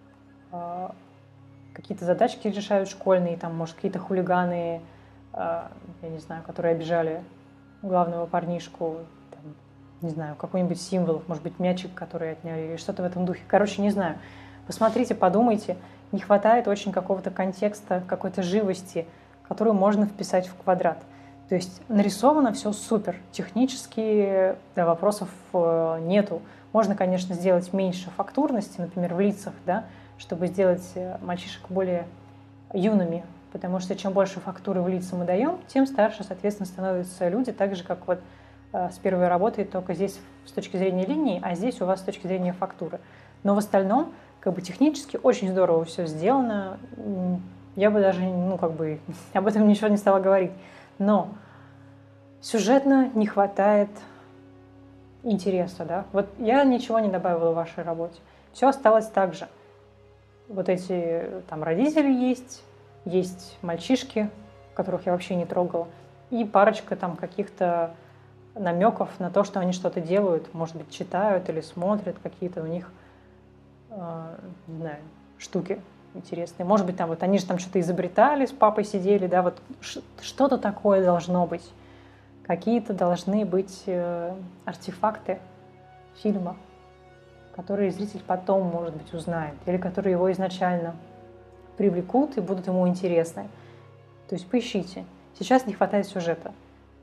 какие-то задачки решают школьные, там, может, какие-то хулиганы, я не знаю, которые обижали главного парнишку, там, не знаю, какой-нибудь символ, может быть, мячик, который отняли, или что-то в этом духе. Короче, не знаю. Посмотрите, подумайте. Не хватает очень какого-то контекста, какой-то живости, которую можно вписать в квадрат. То есть нарисовано все супер. Технически, да, вопросов нету. Можно, конечно, сделать меньше фактурности, например, в лицах, да, чтобы сделать мальчишек более юными, потому что чем больше фактуры в лица мы даем, тем старше, соответственно, становятся люди, так же, как вот с первой работы, только здесь с точки зрения линии, а здесь у вас с точки зрения фактуры. Но в остальном, как бы технически очень здорово все сделано, Я бы даже, ну, как бы, об этом ничего не стала говорить. Но сюжетно не хватает интереса, да. Вот я ничего не добавила в вашей работе. Все осталось так же. Вот эти там родители есть, есть мальчишки, которых я вообще не трогала, и парочка там каких-то намеков на то, что они что-то делают, может быть, читают или смотрят какие-то у них, э, не знаю, штуки интересные. Может быть, там вот они же там что-то изобретали, с папой сидели, да, вот что-то такое должно быть. Какие-то должны быть э, артефакты фильма, которые зритель потом, может быть, узнает, или которые его изначально привлекут и будут ему интересны. То есть поищите. Сейчас не хватает сюжета.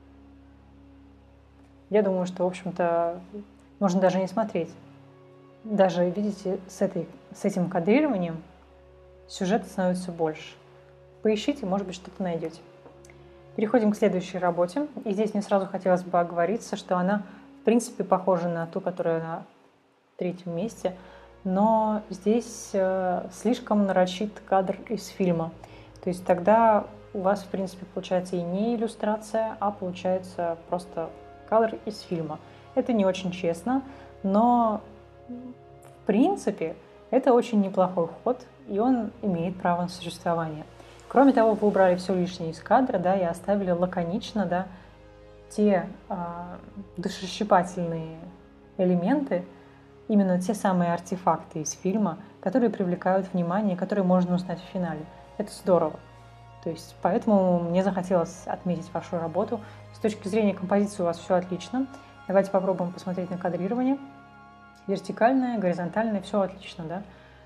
Я думаю, что, в общем-то, можно даже не смотреть. Даже, видите, с, этой, с этим кадрированием сюжета становится больше. Поищите, может быть, что-то найдете. Переходим к следующей работе. И здесь мне сразу хотелось бы оговориться, что она, в принципе, похожа на ту, которая на третьем месте, но здесь э, слишком нарочит кадр из фильма. То есть тогда у вас, в принципе, получается и не иллюстрация, а получается просто кадр из фильма. Это не очень честно, но в принципе это очень неплохой ход, и он имеет право на существование. Кроме того, вы убрали все лишнее из кадра, да, и оставили лаконично, да, те э, душещипательные элементы, именно те самые артефакты из фильма, которые привлекают внимание, которые можно узнать в финале. Это здорово. То есть поэтому мне захотелось отметить вашу работу. С точки зрения композиции у вас все отлично. Давайте попробуем посмотреть на кадрирование. Вертикальное, горизонтальное, все отлично, да?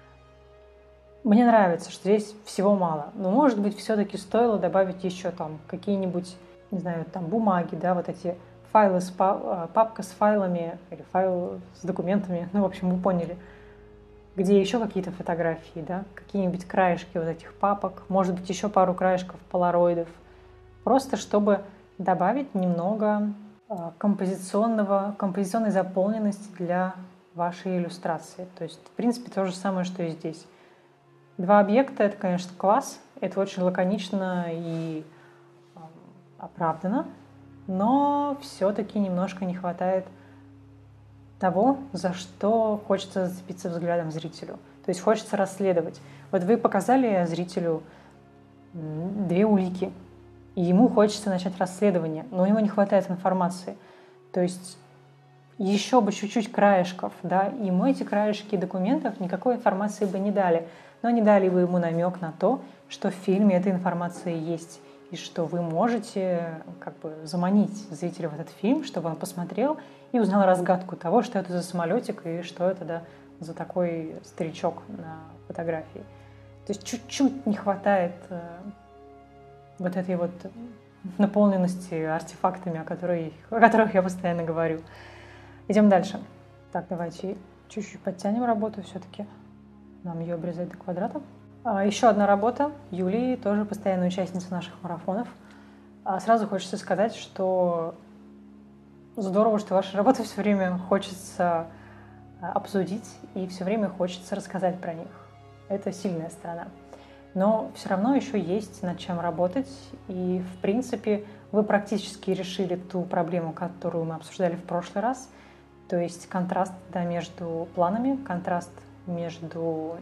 Мне нравится, что здесь всего мало. Но, может быть, все-таки стоило добавить еще там какие-нибудь, не знаю, там бумаги, да, вот эти файлы, с папка с файлами или файл с документами, ну, в общем, вы поняли, где еще какие-то фотографии, да, какие-нибудь краешки вот этих папок, может быть, еще пару краешков полароидов, просто чтобы добавить немного композиционного, композиционной заполненности для вашей иллюстрации. То есть, в принципе, то же самое, что и здесь. Два объекта — это, конечно, класс, это очень лаконично и э, оправдано, но все-таки немножко не хватает того, за что хочется зацепиться взглядом зрителю. То есть хочется расследовать. Вот вы показали зрителю две улики, и ему хочется начать расследование, но у него не хватает информации. То есть еще бы чуть-чуть краешков, да, и ему эти краешки документов никакой информации бы не дали, но они дали бы ему намек на то, что в фильме эта информация есть, и что вы можете как бы заманить зрителя в этот фильм, чтобы он посмотрел и узнал разгадку того, что это за самолетик и что это, да, за такой старичок на фотографии. То есть чуть-чуть не хватает э, вот этой вот наполненности артефактами, о, которой, о которых я постоянно говорю. Идем дальше. Так, давайте чуть-чуть подтянем работу все-таки. Нам ее обрезать до квадрата. А, еще одна работа Юлии, тоже постоянная участница наших марафонов. А, сразу хочется сказать, что здорово, что ваши работы все время хочется обсудить и все время хочется рассказать про них. Это сильная сторона. Но все равно еще есть над чем работать. И, в принципе, вы практически решили ту проблему, которую мы обсуждали в прошлый раз. То есть контраст, да, между планами, контраст между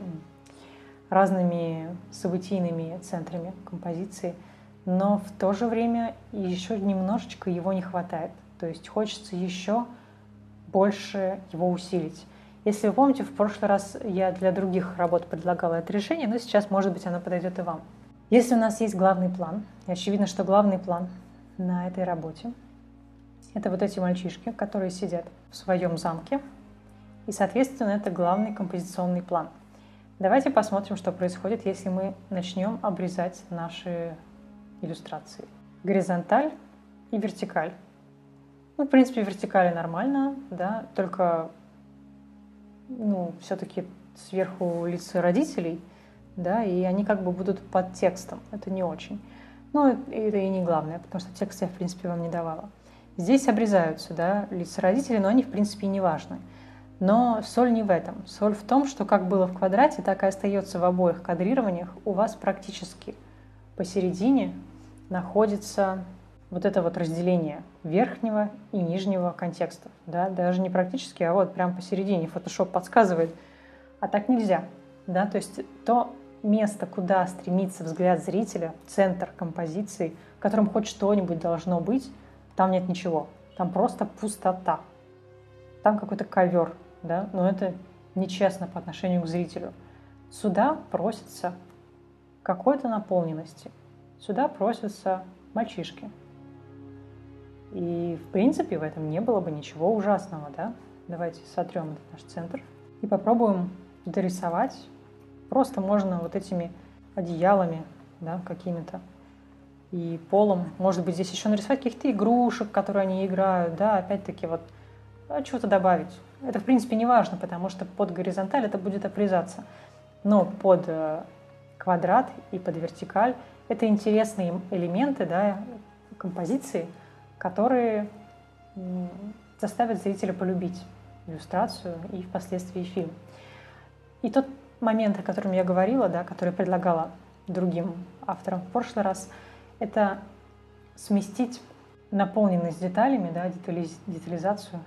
разными событийными центрами композиции. Но в то же время еще немножечко его не хватает. То есть хочется еще больше его усилить. Если вы помните, в прошлый раз я для других работ предлагала это решение, но сейчас, может быть, оно подойдет и вам. Если у нас есть главный план, и очевидно, что главный план на этой работе — это вот эти мальчишки, которые сидят в своем замке, и, соответственно, это главный композиционный план. Давайте посмотрим, что происходит, если мы начнем обрезать наши иллюстрации. Горизонталь и вертикаль. Ну, в принципе, вертикали нормально, да, только, ну, все-таки сверху лица родителей, да, и они как бы будут под текстом. Это не очень. Но это и не главное, потому что текст я, в принципе, вам не давала. Здесь обрезаются, да, лица родителей, но они, в принципе, и не важны. Но соль не в этом. Соль в том, что как было в квадрате, так и остается в обоих кадрированиях. У вас практически посередине находится вот это вот разделение верхнего и нижнего контекстов. Да? Даже не практически, а вот прям посередине. Photoshop подсказывает. А так нельзя. Да? То есть то место, куда стремится взгляд зрителя, центр композиции, в котором хоть что-нибудь должно быть, там нет ничего. Там просто пустота. Там какой-то ковер. Да? Но это нечестно по отношению к зрителю. Сюда просится какой-то наполненности. Сюда просятся мальчишки. И, в принципе, в этом не было бы ничего ужасного, да? Давайте сотрем этот наш центр и попробуем дорисовать. Просто можно вот этими одеялами, да, какими-то, и полом. Может быть, здесь еще нарисовать каких-то игрушек, которые они играют, да, опять-таки вот чего-то добавить. Это, в принципе, не важно, потому что под горизонталь это будет обрезаться. Но под квадрат и под вертикаль это интересные элементы, да, композиции, которые заставят зрителя полюбить иллюстрацию и впоследствии фильм. И тот момент, о котором я говорила, да, который предлагала другим авторам в прошлый раз, это сместить наполненность деталями, да, детализ, детализацию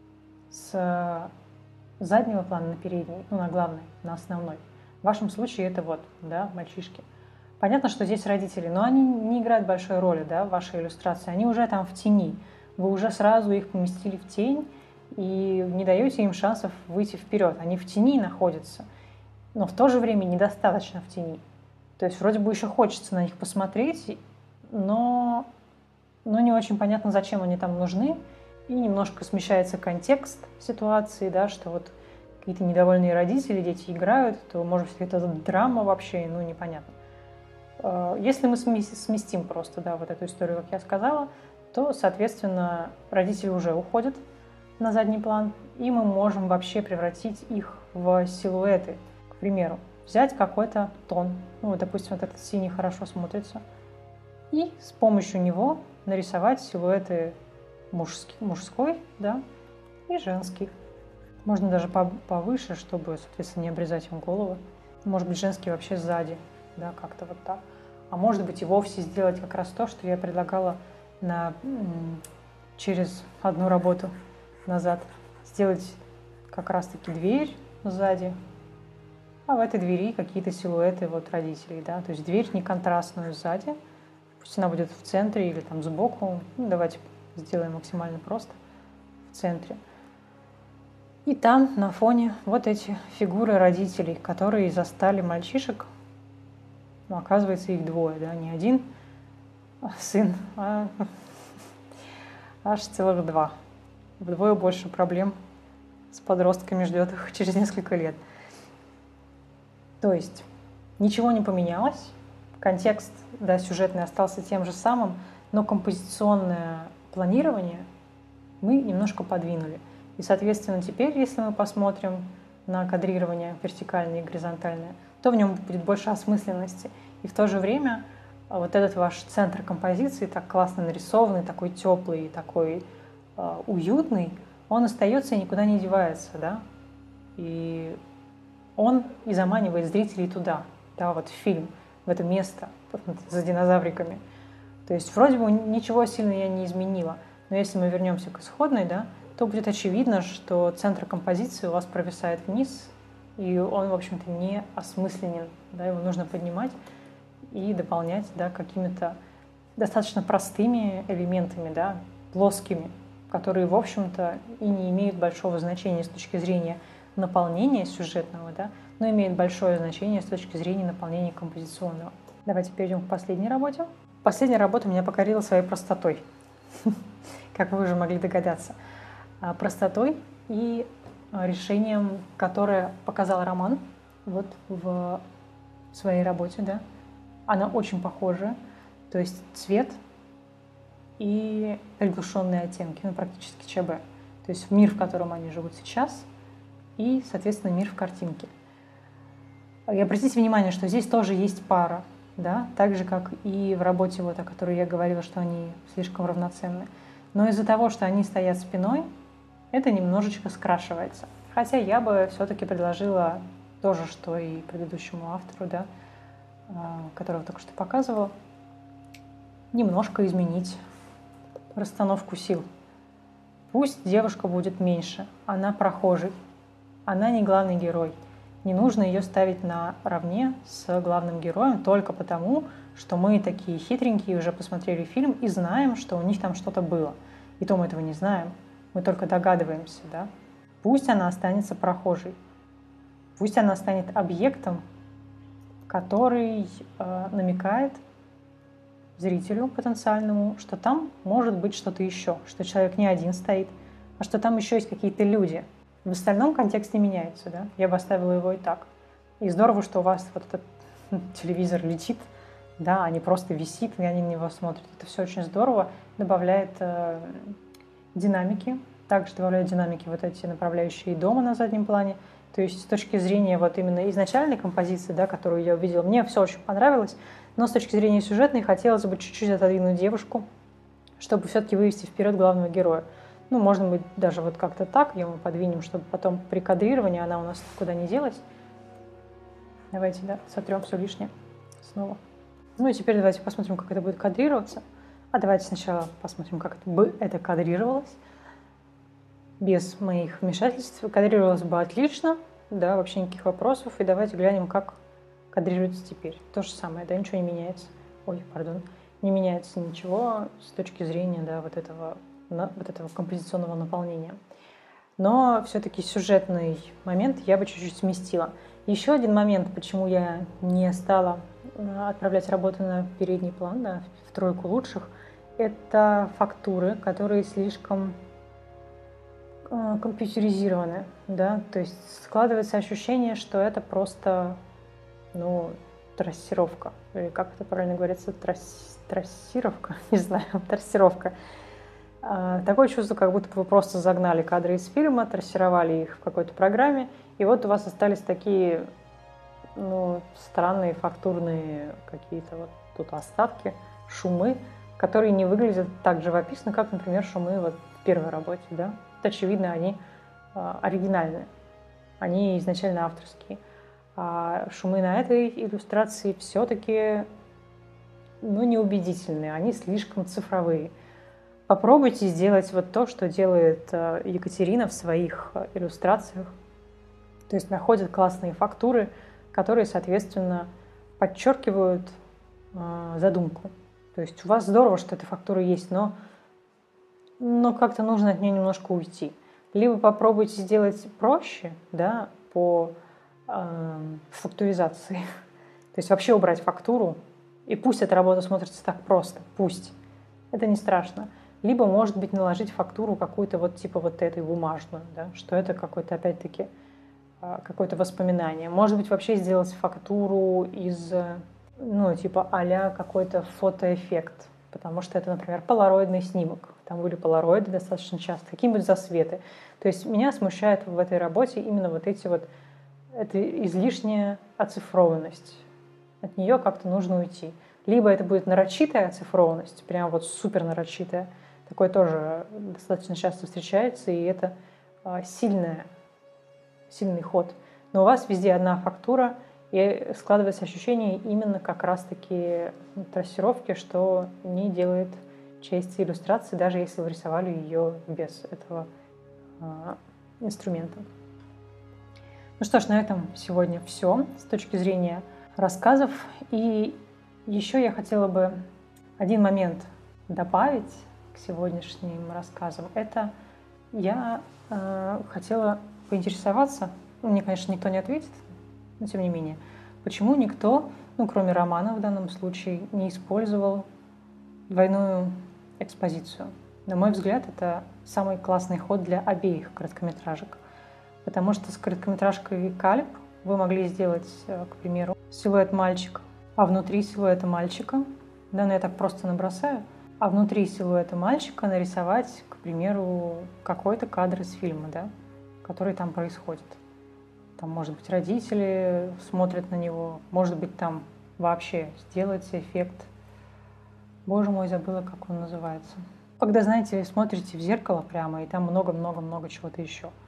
с заднего плана на передний, ну, на главный, на основной. В вашем случае это вот, да, мальчишки. Понятно, что здесь родители, но они не играют большой роли, да, в вашей иллюстрации. Они уже там в тени. Вы уже сразу их поместили в тень и не даете им шансов выйти вперед. Они в тени находятся, но в то же время недостаточно в тени. То есть вроде бы еще хочется на них посмотреть, но, но не очень понятно, зачем они там нужны. И немножко смещается контекст ситуации, да, что вот какие-то недовольные родители, дети играют, то, может быть, это драма вообще, ну, непонятно. Если мы сместим просто, да, вот эту историю, как я сказала, то, соответственно, родители уже уходят на задний план, и мы можем вообще превратить их в силуэты. К примеру, взять какой-то тон, ну, вот, допустим, вот этот синий хорошо смотрится, и с помощью него нарисовать силуэты мужский, мужской, да, и женский. Можно даже повыше, чтобы, соответственно, не обрезать им голову. Может быть, женский вообще сзади, да, как-то вот так. А может быть, и вовсе сделать как раз то, что я предлагала на, через одну работу назад. Сделать как раз-таки дверь сзади, а в этой двери какие-то силуэты вот родителей, да. То есть дверь не контрастную сзади, пусть она будет в центре или там сбоку. Ну, давайте сделаем максимально просто в центре. И там на фоне вот эти фигуры родителей, которые застали мальчишек. Ну, оказывается, их двое, да, не один сын, а аж целых два. Вдвое больше проблем с подростками ждет их через несколько лет. То есть ничего не поменялось, контекст, да, сюжетный остался тем же самым, но композиционное планирование мы немножко подвинули. И, соответственно, теперь, если мы посмотрим на кадрирование вертикальное и горизонтальное, то в нем будет больше осмысленности. И в то же время вот этот ваш центр композиции, так классно нарисованный, такой теплый, такой э, уютный, он остается и никуда не девается, да? И он и заманивает зрителей туда, да, вот в фильм, в это место за динозавриками. То есть вроде бы ничего сильно я не изменила, но если мы вернемся к исходной, да, то будет очевидно, что центр композиции у вас провисает вниз, и он, в общем-то, не осмысленен, да, его нужно поднимать и дополнять, да, какими-то достаточно простыми элементами, да, плоскими, которые, в общем-то, и не имеют большого значения с точки зрения наполнения сюжетного, да, но имеют большое значение с точки зрения наполнения композиционного. Давайте перейдем к последней работе. Последняя работа меня покорила своей простотой, как вы уже могли догадаться. Простотой и решением, которое показал Роман вот в своей работе, да. Она очень похожа, то есть цвет и приглушенные оттенки, ну, практически ЧБ. То есть мир, в котором они живут сейчас, и, соответственно, мир в картинке. И обратите внимание, что здесь тоже есть пара, да, так же, как и в работе, вот, о которой я говорила, что они слишком равноценны. Но из-за того, что они стоят спиной, это немножечко скрашивается. Хотя я бы все-таки предложила то же, что и предыдущему автору, да, которого только что показывала, немножко изменить расстановку сил. Пусть девушка будет меньше, она прохожий, она не главный герой. Не нужно ее ставить наравне с главным героем только потому, что мы такие хитренькие, уже посмотрели фильм и знаем, что у них там что-то было. И то мы этого не знаем, мы только догадываемся, да. Пусть она останется прохожей, пусть она станет объектом, который э, намекает зрителю потенциальному, что там может быть что-то еще, что человек не один стоит, а что там еще есть какие-то люди. В остальном контекст не меняется, да? Я бы оставила его и так. И здорово, что у вас вот этот телевизор летит, да, а не просто висит, и они на него смотрят. Это все очень здорово, добавляет э, динамики, также добавляет динамики вот эти направляющие дома на заднем плане. То есть с точки зрения вот именно изначальной композиции, да, которую я увидела, мне все очень понравилось, но с точки зрения сюжетной хотелось бы чуть-чуть отодвинуть девушку, чтобы все-таки вывести вперед главного героя. Ну, можно быть даже вот как-то так, ее мы подвинем, чтобы потом при кадрировании она у нас куда не делась. Давайте, да, сотрем все лишнее снова. Ну и теперь давайте посмотрим, как это будет кадрироваться. А давайте сначала посмотрим, как это бы это кадрировалось. Без моих вмешательств. Кадрировалось бы отлично, да, вообще никаких вопросов. И давайте глянем, как кадрируется теперь. То же самое, да, ничего не меняется. Ой, пардон. Не меняется ничего с точки зрения, да, вот этого, вот этого композиционного наполнения. Но все-таки сюжетный момент я бы чуть-чуть сместила. Еще один момент, почему я не стала отправлять работу на передний план, да, в тройку лучших, это фактуры, которые слишком компьютеризированы, да, то есть складывается ощущение, что это просто, ну, трассировка, или как это правильно говорится, трасс, трассировка, не знаю, трассировка. Такое чувство, как будто вы просто загнали кадры из фильма, трассировали их в какой-то программе, и вот у вас остались такие, ну, странные фактурные какие-то вот тут оставки, шумы, которые не выглядят так живописно, как, например, шумы вот в первой работе, да. Очевидно, они э, оригинальные, они изначально авторские. А шумы на этой иллюстрации все-таки, ну, неубедительные, они слишком цифровые. Попробуйте сделать вот то, что делает э, Екатерина в своих э, иллюстрациях. То есть находят классные фактуры, которые, соответственно, подчеркивают э, задумку. То есть у вас здорово, что эта фактура есть, но но как-то нужно от нее немножко уйти. Либо попробуйте сделать проще, да, по э, фактуризации. То есть вообще убрать фактуру, и пусть эта работа смотрится так просто, пусть. Это не страшно. Либо, может быть, наложить фактуру какую-то вот типа вот этой бумажную, да, что это какое-то, опять-таки, э, какое-то воспоминание. Может быть, вообще сделать фактуру из, ну, типа а-ля какой-то фотоэффект. Потому что это, например, полароидный снимок. Там были полароиды достаточно часто, какие-нибудь засветы. То есть меня смущает в этой работе именно вот эти вот, это излишняя оцифрованность. От нее как-то нужно уйти. Либо это будет нарочитая оцифрованность, прям вот супер нарочитая. Такое тоже достаточно часто встречается, и это сильная, сильный ход. Но у вас везде одна фактура, и складывается ощущение именно как раз-таки трассировки, что не делает честь иллюстрации, даже если вы рисовали ее без этого э, инструмента. Ну что ж, на этом сегодня все с точки зрения рассказов. И еще я хотела бы один момент добавить к сегодняшним рассказам. Это я э, хотела поинтересоваться, ну, мне, конечно, никто не ответит, но тем не менее, почему никто, ну, кроме романа в данном случае, не использовал двойную экспозицию? На мой взгляд, это самый классный ход для обеих короткометражек. Потому что с короткометражкой «Кальп» вы могли сделать, к примеру, силуэт мальчика, а внутри силуэта мальчика, да, ну я так просто набросаю, а внутри силуэта мальчика нарисовать, к примеру, какой-то кадр из фильма, да, который там происходит. Там, может быть, родители смотрят на него, может быть, там вообще сделать эффект. Боже мой, забыла, как он называется. Когда, знаете, смотрите в зеркало прямо, и там много-много-много чего-то еще.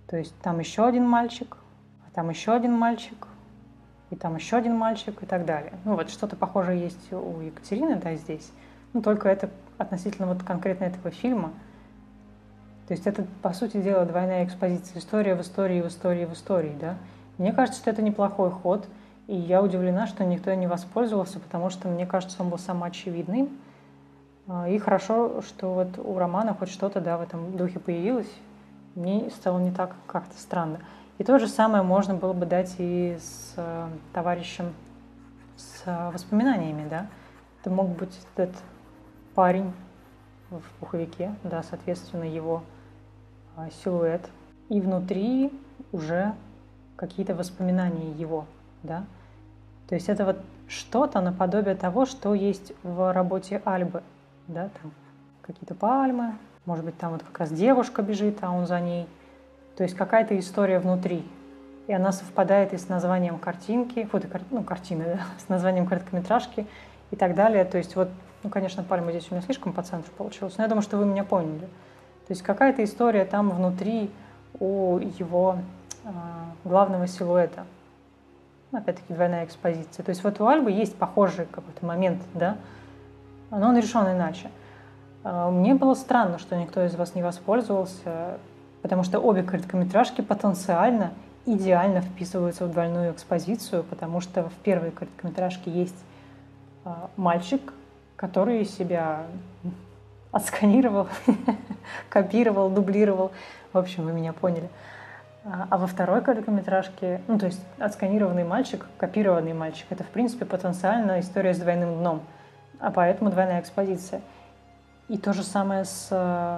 То есть там еще один мальчик, а там еще один мальчик, и там еще один мальчик и так далее. Ну вот что-то похожее есть у Екатерины, да, здесь. Ну только это относительно вот конкретно этого фильма. То есть это, по сути дела, двойная экспозиция. История в истории, в истории, в истории, да. Мне кажется, что это неплохой ход, и я удивлена, что никто не воспользовался, потому что, мне кажется, он был самоочевидный. И хорошо, что вот у романа хоть что-то, да, в этом духе появилось. Мне стало не так как-то странно. И то же самое можно было бы дать и с э, товарищем с э, воспоминаниями, да. Это мог быть этот парень в пуховике, да, соответственно, его э, силуэт. И внутри уже какие-то воспоминания его, да. То есть это вот что-то наподобие того, что есть в работе Альбы, да, там какие-то пальмы, может быть, там вот как раз девушка бежит, а он за ней. То есть какая-то история внутри. И она совпадает и с названием картинки, фото, ну, картины, да, с названием короткометражки и так далее. То есть вот, ну, конечно, пальма здесь у меня слишком по центру получилась, но я думаю, что вы меня поняли. То есть какая-то история там внутри у его э, главного силуэта. Опять-таки двойная экспозиция. То есть вот у Альбы есть похожий какой-то момент, да, но он решен иначе. Мне было странно, что никто из вас не воспользовался, потому что обе короткометражки потенциально идеально вписываются в двойную экспозицию, потому что в первой короткометражке есть мальчик, который себя отсканировал, копировал, дублировал. В общем, вы меня поняли. А во второй короткометражке, ну, то есть отсканированный мальчик, копированный мальчик, это, в принципе, потенциально история с двойным дном, а поэтому двойная экспозиция. И то же самое с,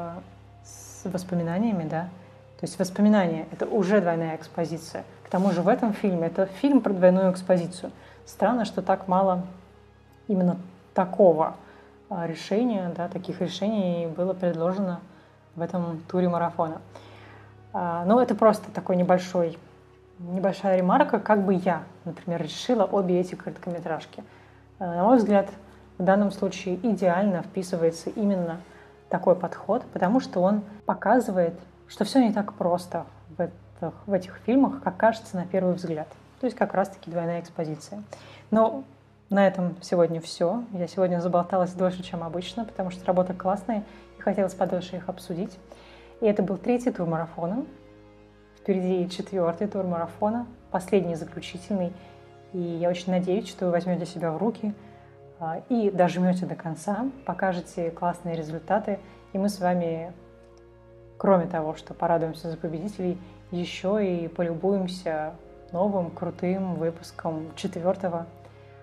с воспоминаниями, да. То есть воспоминания — это уже двойная экспозиция. К тому же в этом фильме это фильм про двойную экспозицию. Странно, что так мало именно такого решения, да, таких решений было предложено в этом туре марафона. Но это просто такой небольшой, небольшая ремарка, как бы я, например, решила обе эти короткометражки. На мой взгляд, в данном случае идеально вписывается именно такой подход, потому что он показывает, что все не так просто в этих, в этих фильмах, как кажется на первый взгляд. То есть как раз-таки двойная экспозиция. Но на этом сегодня все. Я сегодня заболталась дольше, чем обычно, потому что работа классная, и хотелось подольше их обсудить. И это был третий тур марафона. Впереди четвертый тур марафона, последний, заключительный. И я очень надеюсь, что вы возьмете себя в руки и дожмете до конца, покажете классные результаты. И мы с вами, кроме того, что порадуемся за победителей, еще и полюбуемся новым крутым выпуском четвертого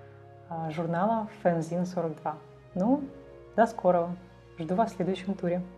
журнала «Фэнзин сорок два». Ну, до скорого. Жду вас в следующем туре.